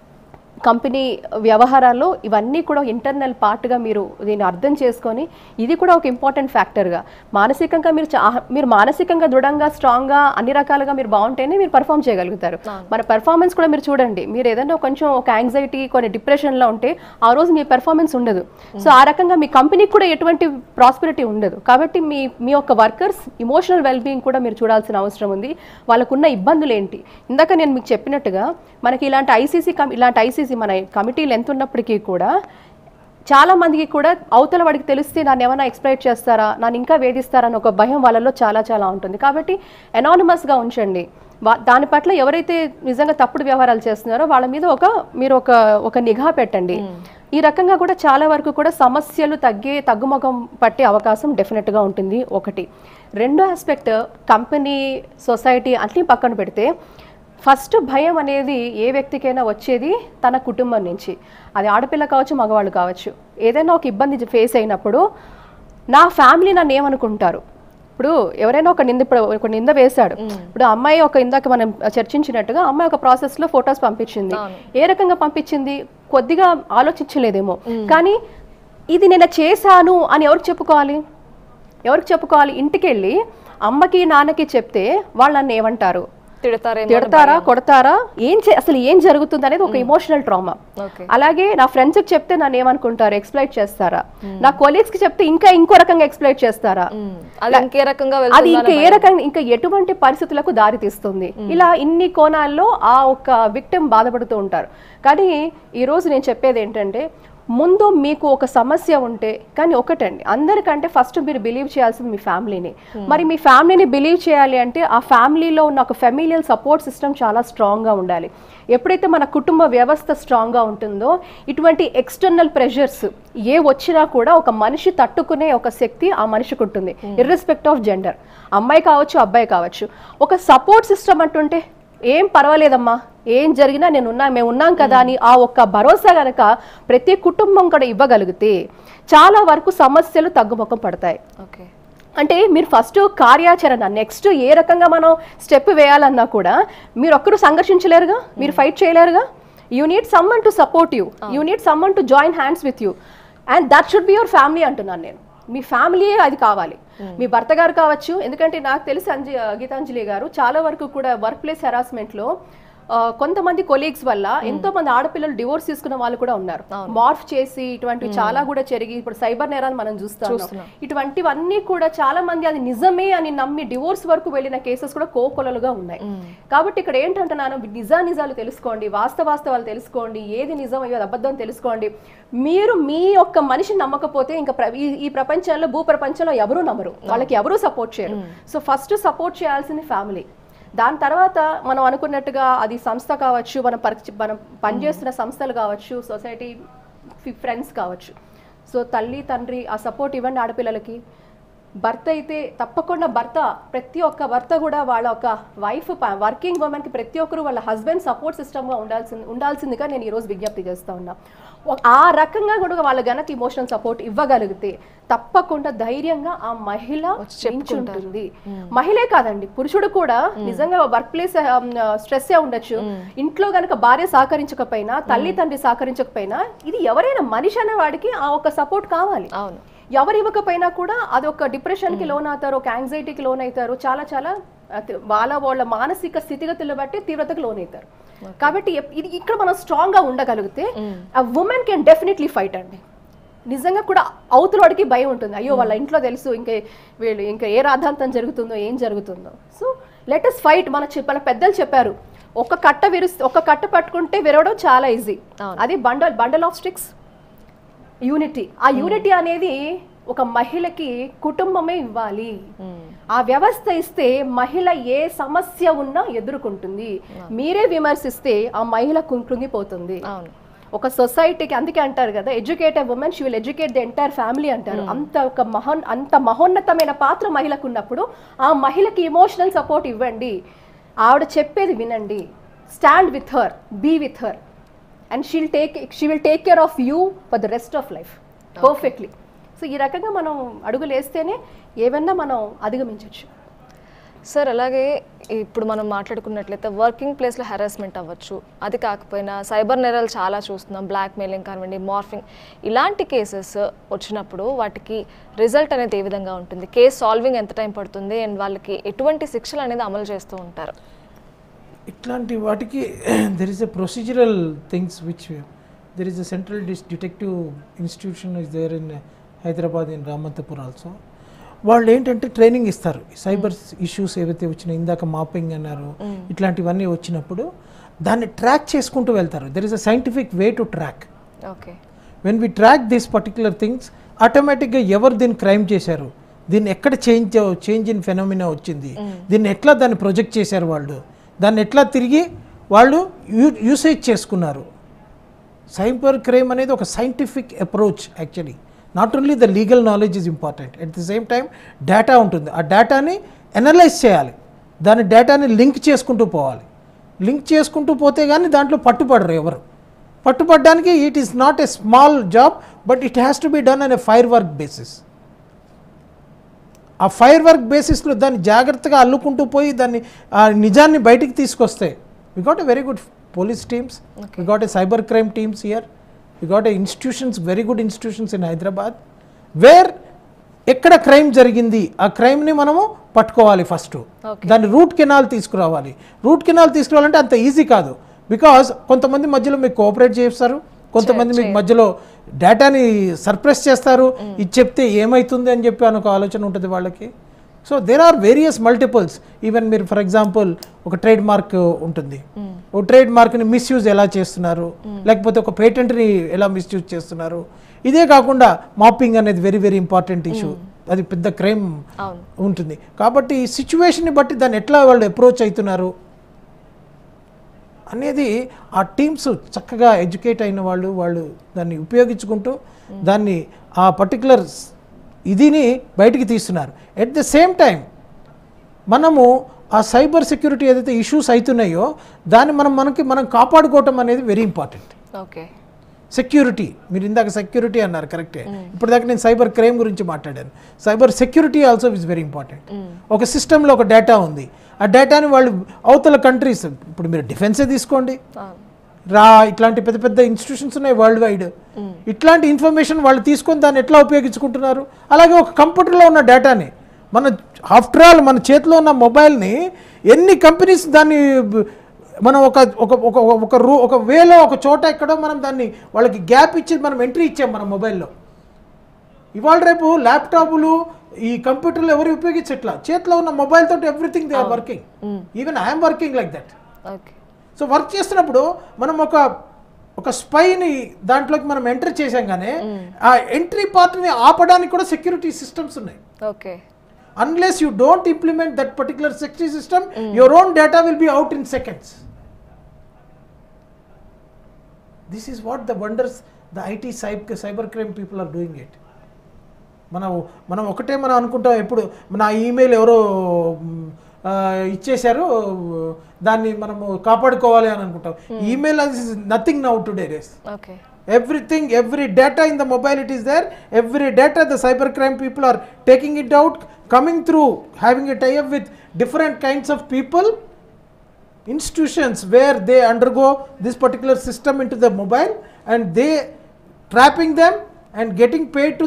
కంపెనీ వ్యవహారాల్లో ఇవన్నీ కూడా ఇంటర్నల్ పార్ట్గా మీరు దీన్ని అర్థం చేసుకొని ఇది కూడా ఒక ఇంపార్టెంట్ ఫ్యాక్టర్గా మానసికంగా మీరు మానసికంగా దృఢంగా స్ట్రాంగ్గా అన్ని రకాలుగా మీరు బాగుంటేనే మీరు పర్ఫామ్ చేయగలుగుతారు. మన పెర్ఫార్మెన్స్ కూడా మీరు చూడండి, మీరు ఏదైనా కొంచెం ఒక యాంగ్జైటీ కొన్ని డిప్రెషన్లో ఉంటే ఆ రోజు మీ పెర్ఫార్మెన్స్ ఉండదు. సో ఆ రకంగా మీ కంపెనీకి కూడా ఎటువంటి ప్రాస్పెరిటీ ఉండదు. కాబట్టి మీ యొక్క వర్కర్స్ ఇమోషనల్ వెల్బీయింగ్ కూడా మీరు చూడాల్సిన అవసరం ఉంది. వాళ్ళకున్న ఇబ్బందులు ఏంటి, ఇందాక నేను మీకు చెప్పినట్టుగా మనకి ఇలాంటి ఐసీసీ మన కమిటీలు ఎంత ఉన్నప్పటికీ కూడా చాలా మందికి కూడా అవతల వాడికి తెలిస్తే నన్ను ఏమైనా ఎక్స్ప్లైట్ చేస్తారా, నన్ను ఇంకా వేధిస్తారా అని ఒక భయం వాళ్ళలో చాలా చాలా ఉంటుంది. కాబట్టి అనానిమస్గా ఉంచండి. దాని పట్ల ఎవరైతే నిజంగా తప్పుడు వ్యవహారాలు చేస్తున్నారో వాళ్ళ మీద మీరు ఒక నిఘా పెట్టండి. ఈ రకంగా కూడా చాలా వరకు కూడా సమస్యలు తగ్గుముఖం పట్టే అవకాశం డెఫినెట్గా ఉంటుంది. ఒకటి. రెండో ఆస్పెక్ట్, కంపెనీ సొసైటీ అన్నీ పక్కన పెడితే ఫస్ట్ భయం అనేది ఏ వ్యక్తికైనా వచ్చేది తన కుటుంబం నుంచి. అది ఆడపిల్ల కావచ్చు, మగవాళ్ళు కావచ్చు. ఏదైనా ఒక ఇబ్బంది ఫేస్ అయినప్పుడు నా ఫ్యామిలీ నన్ను ఏమనుకుంటారు. ఇప్పుడు ఎవరైనా ఒక నింద వేశాడు. ఇప్పుడు అమ్మాయి ఇందాక మనం చర్చించినట్టుగా అమ్మాయి ఒక ప్రాసెస్లో ఫొటోస్ పంపించింది. ఏ రకంగా పంపించింది, కొద్దిగా ఆలోచించలేదేమో. కానీ ఇది నేను చేశాను అని ఎవరికి చెప్పుకోవాలి? ఇంటికి వెళ్ళి అమ్మకి నాన్నకి చెప్తే వాళ్ళు నన్ను ఏమంటారు, తిడతారా, కొడతారా, అసలు ఏం జరుగుతుంది అనేది ఒక ఇమోషనల్ ట్రామా. అలాగే నా ఫ్రెండ్స్ కి చెప్తే నన్ను ఏమనుకుంటారు, ఎక్స్ప్లైట్ చేస్తారా, నా కొలీగ్స్ కి చెప్తే ఇంకో రకంగా ఎక్స్ప్లైట్ చేస్తారా, అది ఇంకా ఏ రకంగా ఇంకా ఎటువంటి పరిస్థితులకు దారి తీస్తుంది. ఇలా ఇన్ని కోణాల్లో ఆ ఒక విక్టిమ్ బాధపడుతూ ఉంటారు. కానీ ఈ రోజు నేను చెప్పేది ఏంటంటే, ముందు మీకు ఒక సమస్య ఉంటే, కానీ ఒకటండి, అందరికంటే ఫస్ట్ మీరు బిలీవ్ చేయాల్సింది మీ ఫ్యామిలీని. మరి మీ ఫ్యామిలీని బిలీవ్ చేయాలి అంటే ఆ ఫ్యామిలీలో ఉన్న ఒక ఫెమిలియల్ సపోర్ట్ సిస్టమ్ చాలా స్ట్రాంగ్గా ఉండాలి. ఎప్పుడైతే మన కుటుంబ వ్యవస్థ స్ట్రాంగ్గా ఉంటుందో ఇటువంటి ఎక్స్టర్నల్ ప్రెషర్స్ ఏ వచ్చినా కూడా ఒక మనిషి తట్టుకునే ఒక శక్తి ఆ మనిషికి ఉంటుంది, ఇర్రెస్పెక్ట్ ఆఫ్ జెండర్. అమ్మాయి కావచ్చు, అబ్బాయి కావచ్చు. ఒక సపోర్ట్ సిస్టమ్ అంటుంటే ఏం పర్వాలేదమ్మా, ఏం జరిగినా మేము ఉన్నాం కదా అని ఆ ఒక్క భరోసా కనుక ప్రతి కుటుంబం కూడా ఇవ్వగలిగితే చాలా వరకు సమస్యలు తగ్గుముఖం పడతాయి. అంటే మీరు ఫస్ట్ కార్యాచరణ నెక్స్ట్ ఏ రకంగా మనం స్టెప్ వేయాలన్నా కూడా మీరు ఒక్కరు సంఘర్షించలేరుగా, మీరు ఫైట్ చేయలేరుగా. You need someone to support you, you need someone to join hands with you, and that should be your family అంటున్నాను నేను. మీ ఫ్యామిలీయే అది కావాలి. మీ భర్త గారు కావచ్చు, ఎందుకంటే నాకు తెలిసి గీతాంజలి గారు చాలా వరకు కూడా వర్క్ ప్లేస్ హెరాస్మెంట్లో కొంతమంది కొలీగ్స్ వల్ల ఎంతో మంది ఆడపిల్లలు డివోర్స్ తీసుకున్న వాళ్ళు కూడా ఉన్నారు. మార్ఫ్ చేసి ఇటువంటివి చాలా కూడా జరిగి ఇప్పుడు సైబర్ నేరాలు మనం చూస్తాం. ఇటువంటివన్నీ కూడా చాలా మంది అది నిజమే అని నమ్మి డివోర్స్ వరకు వెళ్ళిన కేసెస్ కూడా కోకొలలుగా ఉన్నాయి. కాబట్టి ఇక్కడ ఏంటంటున్నాను, నిజాలు తెలుసుకోండి, వాస్తవాలు తెలుసుకోండి, ఏది నిజం ఏది అబద్ధం తెలుసుకోండి. మీరు మీ యొక్క మనిషిని నమ్మకపోతే ఇంకా ఈ ప్రపంచంలో భూ ప్రపంచంలో ఎవరూ నమ్మరు, వాళ్ళకి ఎవరూ సపోర్ట్ చేయరు. సో ఫస్ట్ సపోర్ట్ చేయాల్సింది ఫ్యామిలీ. దాని తర్వాత మనం అనుకున్నట్టుగా అది సంస్థ కావచ్చు, మనం పనిచేస్తున్న సంస్థలు కావచ్చు, సొసైటీ, ఫ్రెండ్స్ కావచ్చు. సో తల్లి తండ్రి ఆ సపోర్ట్ ఇవ్వండి ఆడపిల్లలకి. భర్త అయితే తప్పకుండా ప్రతి ఒక్క భర్త కూడా వాళ్ళ ఒక వైఫ్ వర్కింగ్ ఉమెన్కి ప్రతి ఒక్కరు వాళ్ళ హస్బెండ్ సపోర్ట్ సిస్టమ్గా ఉండాల్సిందిగా నేను ఈరోజు విజ్ఞప్తి చేస్తూ ఉన్నా. ఆ రకంగా కూడా వాళ్ళ గనక ఇమోషనల్ సపోర్ట్ ఇవ్వగలిగితే తప్పకుండా ధైర్యంగా ఆ మహిళ ఉంటుంది. మహిళే కాదండి, పురుషుడు కూడా నిజంగా వర్క్ ప్లేస్ స్ట్రెస్ ఉండొచ్చు, ఇంట్లో గనక భార్య సహకరించకపోయినా, తల్లి తండ్రి సహకరించకపోయినా, ఇది ఎవరైనా మనిషి అనే వాడికి ఆ ఒక సపోర్ట్ కావాలి. ఎవరు ఇవ్వకపోయినా కూడా అది ఒక డిప్రెషన్కి లోన్ అవుతారు, ఒక యాంగ్జైటీకి లోన్ అవుతారు, చాలా చాలా వాళ్ళ మానసిక స్థితిగతులు బట్టి తీవ్రతకు లోన్ అవుతారు. కాబట్టి ఇది ఇక్కడ మనం స్ట్రాంగ్గా ఉండగలిగితే ఆ ఉమెన్ కెన్ డెఫినెట్లీ ఫైట్ అండి. నిజంగా కూడా అవతలవాడికి భయం ఉంటుంది, అయ్యో వాళ్ళ ఇంట్లో తెలుసు ఇంకా ఏ రాద్ధాంతం జరుగుతుందో ఏం జరుగుతుందో. So let us fight. మన పెద్దలు చెప్పారు, ఒక కట్ట పట్టుకుంటే విరవడం చాలా ఈజీ, అది బండల్ ఆఫ్ స్టిక్స్ యూనిటీ. ఆ యూనిటీ అనేది ఒక మహిళకి కుటుంబమే ఇవ్వాలి. ఆ వ్యవస్థ ఇస్తే మహిళ ఏ సమస్య ఉన్నా ఎదుర్కొంటుంది. మీరే విమర్శిస్తే ఆ మహిళ కృంగిపోతుంది. ఒక సొసైటీకి, అందుకే అంటారు కదా, educated women she will educate the entire family అంటారు. అంత మహోన్నతమైన పాత్ర మహిళకు ఉన్నప్పుడు ఆ మహిళకి ఎమోషనల్ సపోర్ట్ ఇవ్వండి, ఆవిడ చెప్పేది వినండి, stand with her, be with her, and she will take care of you for the rest of life perfectly. So ఈ రకంగా మనం అడుగులు వేస్తేనే ఏమన్నా మనం అధిగమించవచ్చు. సార్ అలాగే ఇప్పుడు మనం మాట్లాడుకున్నట్లయితే వర్కింగ్ ప్లేస్లో హెరాస్మెంట్ అవ్వచ్చు, అది కాకపోయినా సైబర్ నేరాలు చాలా చూస్తున్నాం, బ్లాక్ మెయిలింగ్ కానివ్వండి, మార్ఫింగ్, ఇలాంటి కేసెస్ వచ్చినప్పుడు వాటికి రిజల్ట్ అనేది ఏ విధంగా ఉంటుంది, కేస్ సాల్వింగ్ ఎంత టైం పడుతుంది, అండ్ వాళ్ళకి ఎటువంటి శిక్షలు అనేది అమలు చేస్తూ ఉంటారు? ఇట్లాంటి వాటికి there is a procedural things which there is a central detective institution is there in Hyderabad, in Ramanthapur also. వాళ్ళు ఏంటంటే ట్రైనింగ్ ఇస్తారు. సైబర్ ఇష్యూస్ ఏవైతే వచ్చినాయి, ఇందాక మాపింగ్ అన్నారు, ఇట్లాంటివన్నీ వచ్చినప్పుడు దాన్ని ట్రాక్ చేసుకుంటూ వెళ్తారు. There is a scientific way to track. Okay, when we track these particular things, ఆటోమేటిక్గా ఎవరు దీన్ని క్రైమ్ చేశారు, దీన్ని ఎక్కడ చేంజ్ ఇన్ ఫెనోమినా వచ్చింది, దీన్ని ఎట్లా దాన్ని ప్రొజెక్ట్ చేశారు, వాళ్ళు దాన్ని ఎట్లా తిరిగి వాళ్ళు యూసేజ్ చేసుకున్నారు. సైబర్ క్రైమ్ అనేది ఒక scientific approach actually. Not only the legal knowledge is important, at the same time data ఉంటుంది. ఆ డేటాని అనలైజ్ చేయాలి, దాని డేటాని లింక్ చేసుకుంటూ పోవాలి. లింక్ చేసుకుంటూ పోతే కానీ దాంట్లో పట్టుపడరు ఎవరు. పట్టుపడడానికి it is not a small job, but it has to be done on a fire work basis. ఆ ఫైర్ వర్క్ బేసిస్లో దాన్ని జాగ్రత్తగా అల్లుకుంటూ పోయి దాన్ని ఆ నిజాన్ని బయటికి తీసుకొస్తే, we got a very good police teams, we got a cyber crime teams here, we got a institutions, very good institutions in Hyderabad, where ekkada crime jarigindi aa crime ni manamu pattukovali first, dani root canal తీసుకురావాలి. Root canal తీసుకురావాలంటే అంత easy కాదు, because కొంతమంది మధ్యలో మీకు cooperate చేస్తారు, కొంతమంది మీకు మధ్యలో డేటాని సర్ప్రెస్ చేస్తారు, ఇది చెప్తే ఏమవుతుంది అని చెప్పి ఒక ఆలోచన ఉంటుంది వాళ్ళకి. So there are various multiples. Even మీరు ఫర్ ఎగ్జాంపుల్ ఒక ట్రేడ్ మార్క్ ఉంటుంది, ఒక ట్రేడ్ మార్క్ని మిస్యూజ్ ఎలా చేస్తున్నారు, లేకపోతే ఒక పేటెంట్ని ఎలా మిస్యూజ్ చేస్తున్నారు. ఇదే కాకుండా మాపింగ్ అనేది వెరీ వెరీ ఇంపార్టెంట్ ఇష్యూ, అది పెద్ద క్రైమ్ ఉంటుంది. కాబట్టి సిచ్యువేషన్ని బట్టి దాన్ని ఎట్లా వాళ్ళు అప్రోచ్ అవుతున్నారు అనేది ఆ టీమ్స్ చక్కగా ఎడ్యుకేట్ అయిన వాళ్ళు దాన్ని ఉపయోగించుకుంటూ దాన్ని ఆ పర్టికులర్ ఇదిని బయటికి తీస్తున్నారు. ఎట్ ద సేమ్ టైం మనము ఆ సైబర్ సెక్యూరిటీ ఏదైతే ఇష్యూస్ అవుతున్నాయో దాన్ని మనం కాపాడుకోవటం అనేది వెరీ ఇంపార్టెంట్. ఓకే, సెక్యూరిటీ, మీరు ఇందాక సెక్యూరిటీ అన్నారు, కరెక్టే. ఇప్పుడు దాకా నేను సైబర్ క్రైమ్ గురించి మాట్లాడాను. Cyber security also is very important. ఒక సిస్టంలో ఒక డేటా ఉంది, ఆ డేటాని వాళ్ళు అవతల కంట్రీస్, ఇప్పుడు మీరు డిఫెన్సే తీసుకోండి, ఇట్లాంటి పెద్ద పెద్ద ఇన్స్టిట్యూషన్స్ ఉన్నాయి వరల్డ్ వైడ్, ఇట్లాంటి ఇన్ఫర్మేషన్ వాళ్ళు తీసుకొని దాన్ని ఎట్లా ఉపయోగించుకుంటున్నారు. అలాగే ఒక కంప్యూటర్లో ఉన్న డేటాని ఆఫ్టర్ ఆల్ మన చేతిలో ఉన్న మొబైల్ని ఎన్ని కంపెనీస్ దాన్ని మనం ఒక వేలో ఒక చోట ఎక్కడో మనం దాన్ని వాళ్ళకి గ్యాప్ ఇచ్చి మనం ఎంట్రీ ఇచ్చాం మన మొబైల్లో. ఇవాళ రేపు ల్యాప్టాప్లు ఈ కంప్యూటర్లు ఎవరు ఉపయోగించట్లా, చేతిలో ఉన్న మొబైల్ తోటి everything they are working. Even I'm working like that. So work చేస్తున్నప్పుడు మనం ఒక స్పైని దాంట్లోకి మనం ఎంటర్ చేసాగానే ఆ ఎంట్రీ పార్ట్ని ఆపడానికి కూడా సెక్యూరిటీ సిస్టమ్స్ ఉన్నాయి. Okay, unless you don't implement that particular security system, your own data will be out in seconds. This is what the wonders the IT cyber crime people are doing it. మనం ఒకటే మనం అనుకుంటాం, ఎప్పుడు నా email ఎవరో ఇచ్చేశారు దాన్ని మనము కాపాడుకోవాలి అని అనుకుంటాం. Email is nothing now today days. Okay, everything, every data in the mobile, it is there. Every data the cybercrime people are taking it out, coming through, having a tie-up with different kinds of people, institutions where they undergo this particular system into the mobile, and they trapping them and getting paid to them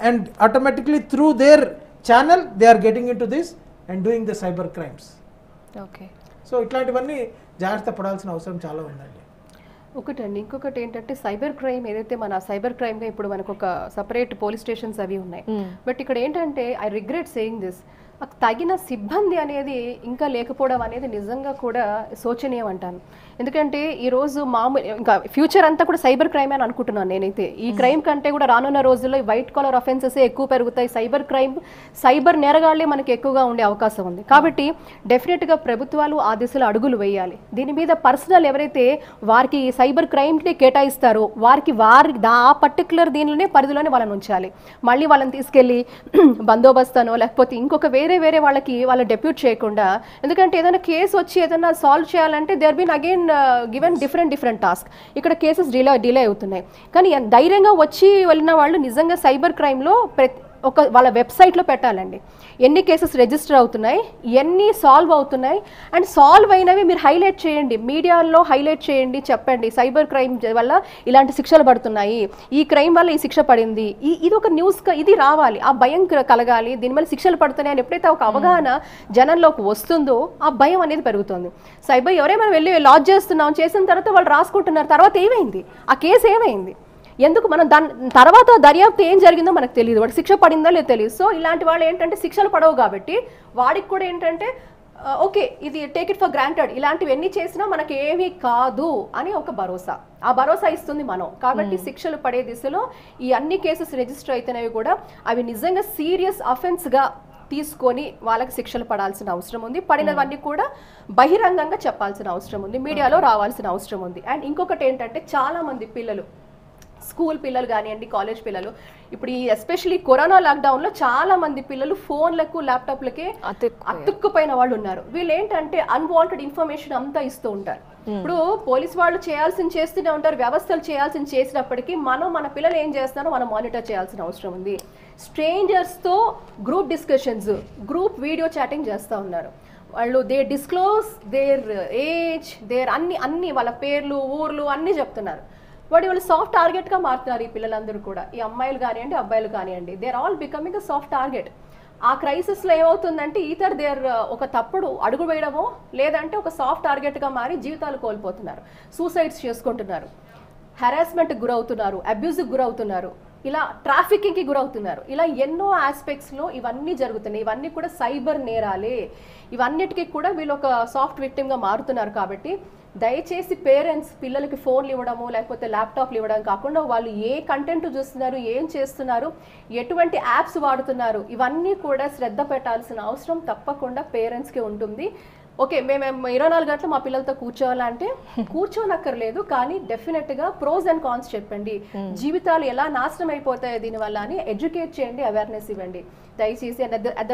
and automatically through their channel they are getting into this and doing the cyber crimes. Okay. So ఇట్లాంటివన్నీ జాగ్రత్త పడాల్సిన అవసరం చాలా ఉందండి. ఒకటండి, ఇంకొకటి ఏంటంటే cyber crime ఏదైతే మన సైబర్ క్రైమ్గా ఇప్పుడు మనకు ఒక సపరేట్ పోలీస్ స్టేషన్స్ అవి ఉన్నాయి. బట్ ఇక్కడ ఏంటంటే ఐ రిగ్రెట్ సేయింగ్ దిస్, తగిన సిబ్బంది అనేది ఇంకా లేకపోవడం అనేది నిజంగా కూడా శోచనీయం అంటాను. ఎందుకంటే ఈరోజు మామూలు ఇంకా ఫ్యూచర్ అంతా కూడా సైబర్ క్రైమ్ అని అనుకుంటున్నాను నేనైతే. ఈ క్రైమ్ కంటే కూడా రానున్న రోజుల్లో వైట్ కాలర్ అఫెన్సెస్ ఎక్కువ పెరుగుతాయి, సైబర్ క్రైమ్ సైబర్ నేరగాళ్లే మనకి ఎక్కువగా ఉండే అవకాశం ఉంది. కాబట్టి డెఫినెట్గా ప్రభుత్వాలు ఆ దిశలో అడుగులు వేయాలి. దీని మీద పర్సనల్ ఎవరైతే వారికి సైబర్ క్రైమ్ని కేటాయిస్తారో వారికి ఆ పర్టికులర్ దీనిలోనే పరిధిలోనే వాళ్ళని ఉంచాలి. మళ్ళీ వాళ్ళని తీసుకెళ్ళి బందోబస్తానో లేకపోతే ఇంకొక వేరే వాళ్ళకి వాళ్ళ డెప్యూట్ చేయకుండా, ఎందుకంటే ఏదైనా కేసు వచ్చి ఏదైనా సాల్వ్ చేయాలంటే there been again given different task. ఇక్కడ కేసెస్ డిలే అవుతున్నాయి. కానీ ధైర్యంగా వచ్చి వెళ్ళిన వాళ్ళు నిజంగా సైబర్ క్రైమ్లో వాళ్ళ వెబ్సైట్లో పెట్టాలండి. ఎన్ని కేసెస్ రిజిస్టర్ అవుతున్నాయి, ఎన్ని సాల్వ్ అవుతున్నాయి, అండ్ సాల్వ్ అయినవి మీరు హైలైట్ చేయండి, మీడియాలో హైలైట్ చేయండి, చెప్పండి సైబర్ క్రైమ్ వల్ల ఇలాంటి శిక్షలు పడుతున్నాయి, ఈ క్రైమ్ వల్ల ఈ శిక్ష పడింది, ఇది ఒక న్యూస్ ఇది రావాలి, ఆ భయం కలగాలి. దీనివల్ల శిక్షలు పడుతున్నాయి అని ఎప్పుడైతే ఒక అవగాహన జనంలోకి వస్తుందో ఆ భయం అనేది పెరుగుతుంది. సైబర్ ఎవరైనా వెళ్ళి లాడ్జ్ చేసిన తర్వాత వాళ్ళు రాసుకుంటున్నారు, తర్వాత ఏమైంది, ఆ కేసు ఏమైంది, ఎందుకు మనం దాని తర్వాత దర్యాప్తు ఏం జరిగిందో మనకు తెలియదు, వాడికి శిక్ష పడిందో లేదో తెలియదు. సో ఇలాంటి వాళ్ళు ఏంటంటే శిక్షలు పడవు కాబట్టి వాడికి కూడా ఏంటంటే ఓకే ఇది టేక్ ఇట్ ఫర్ గ్రాంటెడ్, ఇలాంటివి ఎన్ని చేసినా మనకి ఏమీ కాదు అని ఒక భరోసా, ఆ భరోసా ఇస్తుంది మనం. కాబట్టి శిక్షలు పడే దిశలో ఈ అన్ని కేసెస్ రిజిస్టర్ అయితేనేవి కూడా అవి నిజంగా సీరియస్ అఫెన్స్గా తీసుకొని వాళ్ళకి శిక్షలు పడాల్సిన అవసరం ఉంది. పడినవన్నీ కూడా బహిరంగంగా చెప్పాల్సిన అవసరం ఉంది, మీడియాలో రావాల్సిన అవసరం ఉంది. అండ్ ఇంకొకటి ఏంటంటే చాలా మంది పిల్లలు, స్కూల్ పిల్లలు కానివ్వండి, కాలేజ్ పిల్లలు, ఇప్పుడు ఈ ఎస్పెషల్లీ కరోనా లాక్డౌన్లో చాలా మంది పిల్లలు ఫోన్లకు ల్యాప్టాప్లకే అతుక్కుపోయిన వాళ్ళు ఉన్నారు. వీళ్ళు ఏంటంటే అన్వాంటెడ్ ఇన్ఫర్మేషన్ అంతా ఇస్తూ ఉంటారు. ఇప్పుడు పోలీస్ వాళ్ళు చేయాల్సింది చేస్తూనే ఉంటారు, వ్యవస్థలు చేయాల్సింది చేసినప్పటికీ మన పిల్లలు ఏం చేస్తున్నారో మనం మానిటర్ చేయాల్సిన అవసరం ఉంది. స్ట్రేంజర్స్తో group discussions, group video chatting చేస్తూ ఉన్నారు. వాళ్ళు దే డిస్క్లోజ్ దేర్ ఏజ్, అన్ని వాళ్ళ పేర్లు, ఊర్లు అన్నీ చెప్తున్నారు. వాళ్ళు సాఫ్ట్ టార్గెట్గా మారుతున్నారు ఈ పిల్లలందరూ కూడా, ఈ అమ్మాయిలు కానివ్వండి అబ్బాయిలు కానివ్వండి. They are all becoming a soft target. ఆ క్రైసిస్లో ఏమవుతుందంటే ఈతర్ దేర్ ఒక తప్పుడు అడుగు వేయడమో లేదంటే ఒక సాఫ్ట్ టార్గెట్గా మారి జీవితాలు కోల్పోతున్నారు, సూసైడ్స్ చేసుకుంటున్నారు, హెరాస్మెంట్కి గురవుతున్నారు, అబ్యూజ్కి గురవుతున్నారు, ఇలా ట్రాఫికింగ్కి గురవుతున్నారు. ఇలా ఎన్నో ఆస్పెక్ట్స్లో ఇవన్నీ జరుగుతున్నాయి. ఇవన్నీ కూడా సైబర్ నేరాలే. ఇవన్నిటికీ కూడా వీళ్ళు ఒక సాఫ్ట్ విక్టిమ్గా మారుతున్నారు. కాబట్టి దయచేసి పేరెంట్స్ పిల్లలకి ఫోన్లు ఇవ్వడము లేకపోతే ల్యాప్టాప్లు ఇవ్వడం కాకుండా వాళ్ళు ఏ కంటెంట్ చూస్తున్నారు, ఏం చేస్తున్నారు, ఎటువంటి యాప్స్ వాడుతున్నారు, ఇవన్నీ కూడా శ్రద్ధ పెట్టాల్సిన అవసరం తప్పకుండా పేరెంట్స్కి ఉంటుంది. ఓకే మేము 24 గంటలు మా పిల్లలతో కూర్చోవాలంటే కూర్చోనక్కర్లేదు, కానీ డెఫినెట్గా ప్రోస్ అండ్ కాన్స్ చెప్పండి, జీవితాలు ఎలా నాశనం అయిపోతాయో దీనివల్ల అని ఎడ్యుకేట్ చేయండి, అవేర్నెస్ ఇవ్వండి దయచేసి.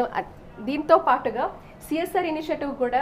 దీంతో పాటుగా సిఎస్ఆర్ ఇనిషియేటివ్ కూడా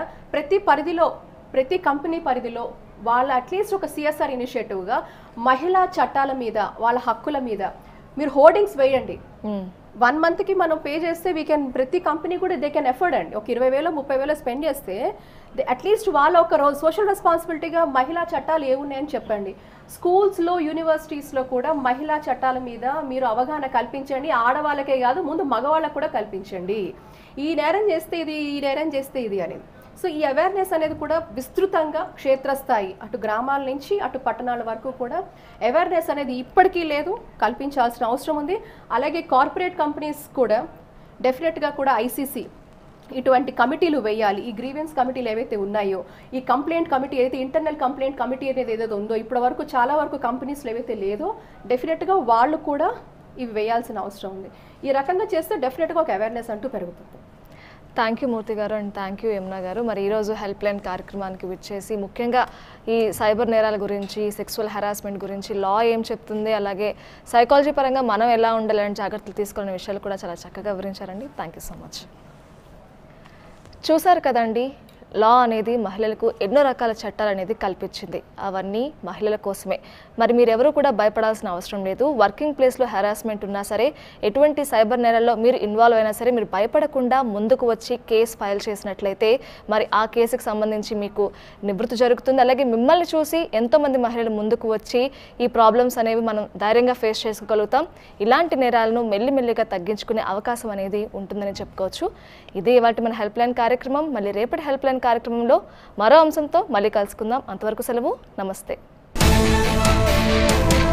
ప్రతి కంపెనీ పరిధిలో వాళ్ళ అట్లీస్ట్ ఒక సిఎస్ఆర్ ఇనిషియేటివ్గా మహిళా చట్టాల మీద, వాళ్ళ హక్కుల మీద మీరు హోర్డింగ్స్ వేయండి. 1 మంత్కి మనం పే చేస్తే ప్రతి కంపెనీ కూడా దే కెన్ ఎఫర్డ్ అండి. ఒక 20,000 30,000 స్పెండ్ చేస్తే అట్లీస్ట్ వాళ్ళ ఒక రోజు సోషల్ రెస్పాన్సిబిలిటీగా మహిళా చట్టాలు ఏమున్నాయని చెప్పండి. స్కూల్స్లో, యూనివర్సిటీస్లో కూడా మహిళా చట్టాల మీద మీరు అవగాహన కల్పించండి. ఆడవాళ్ళకే కాదు, ముందు మగవాళ్ళకు కూడా కల్పించండి. ఈ నేరం చేస్తే ఇది, ఈ నేరం చేస్తే ఇది అనేది. సో ఈ అవేర్నెస్ అనేది కూడా విస్తృతంగా క్షేత్రస్థాయి అటు గ్రామాల నుంచి అటు పట్టణాల వరకు కూడా అవేర్నెస్ అనేది ఇప్పటికీ లేదు, కల్పించాల్సిన అవసరం ఉంది. అలాగే కార్పొరేట్ కంపెనీస్ కూడా డెఫినెట్గా కూడా ఐసీసీ ఇటువంటి కమిటీలు వేయాలి. ఈ గ్రీవెన్స్ కమిటీలు ఏవైతే ఉన్నాయో, ఈ కంప్లైంట్ కమిటీ ఏదైతే ఇంటర్నల్ కంప్లైంట్ కమిటీ అనేది ఏదైతే ఉందో ఇప్పటి వరకు చాలా వరకు కంపెనీస్లో ఏవైతే లేదో డెఫినెట్గా వాళ్ళు కూడా ఇవి వేయాల్సిన అవసరం ఉంది. ఈ రకంగా చేస్తే డెఫినెట్గా ఒక అవేర్నెస్ అంటూ పెరుగుతుంది. థ్యాంక్ యూ మూర్తి గారు అండ్ థ్యాంక్ యూ యమున గారు. మరి ఈరోజు హెల్ప్ లైన్ కార్యక్రమానికి విచ్చేసి ముఖ్యంగా ఈ సైబర్ నేరాల గురించి, సెక్సువల్ హెరాస్మెంట్ గురించి లా ఏం చెప్తుంది, అలాగే సైకాలజీ పరంగా మనం ఎలా ఉండాలని జాగ్రత్తలు తీసుకునే విషయాలు కూడా చాలా చక్కగా వివరించారండి. Thank you so much. చూసారు కదండి, లా అనేది మహిళలకు ఎన్నో రకాల చట్టాలు అనేది కల్పించింది. అవన్నీ మహిళల కోసమే. మరి మీరెవరూ కూడా భయపడాల్సిన అవసరం లేదు. వర్కింగ్ ప్లేస్లో హెరాస్మెంట్ ఉన్నా సరే, ఎటువంటి సైబర్ నేరాల్లో మీరు ఇన్వాల్వ్ అయినా సరే, మీరు భయపడకుండా ముందుకు వచ్చి కేసు ఫైల్ చేసినట్లయితే మరి ఆ కేసుకు సంబంధించి మీకు నివృత్తి జరుగుతుంది. అలాగే మిమ్మల్ని చూసి ఎంతోమంది మహిళలు ముందుకు వచ్చి ఈ ప్రాబ్లమ్స్ అనేవి మనం ధైర్యంగా ఫేస్ చేసుకోగలుగుతాం. ఇలాంటి నేరాలను మెల్లిమెల్లిగా తగ్గించుకునే అవకాశం అనేది ఉంటుందని చెప్పుకోవచ్చు. ఇదే ఇవాళ మన హెల్ప్ లైన్ కార్యక్రమం. మళ్ళీ రేపటి హెల్ప్ లైన్ కార్యక్రమంలో మరో అంశంతో మళ్ళీ కలుసుకుందాం. అంతవరకు సెలవు. నమస్తే.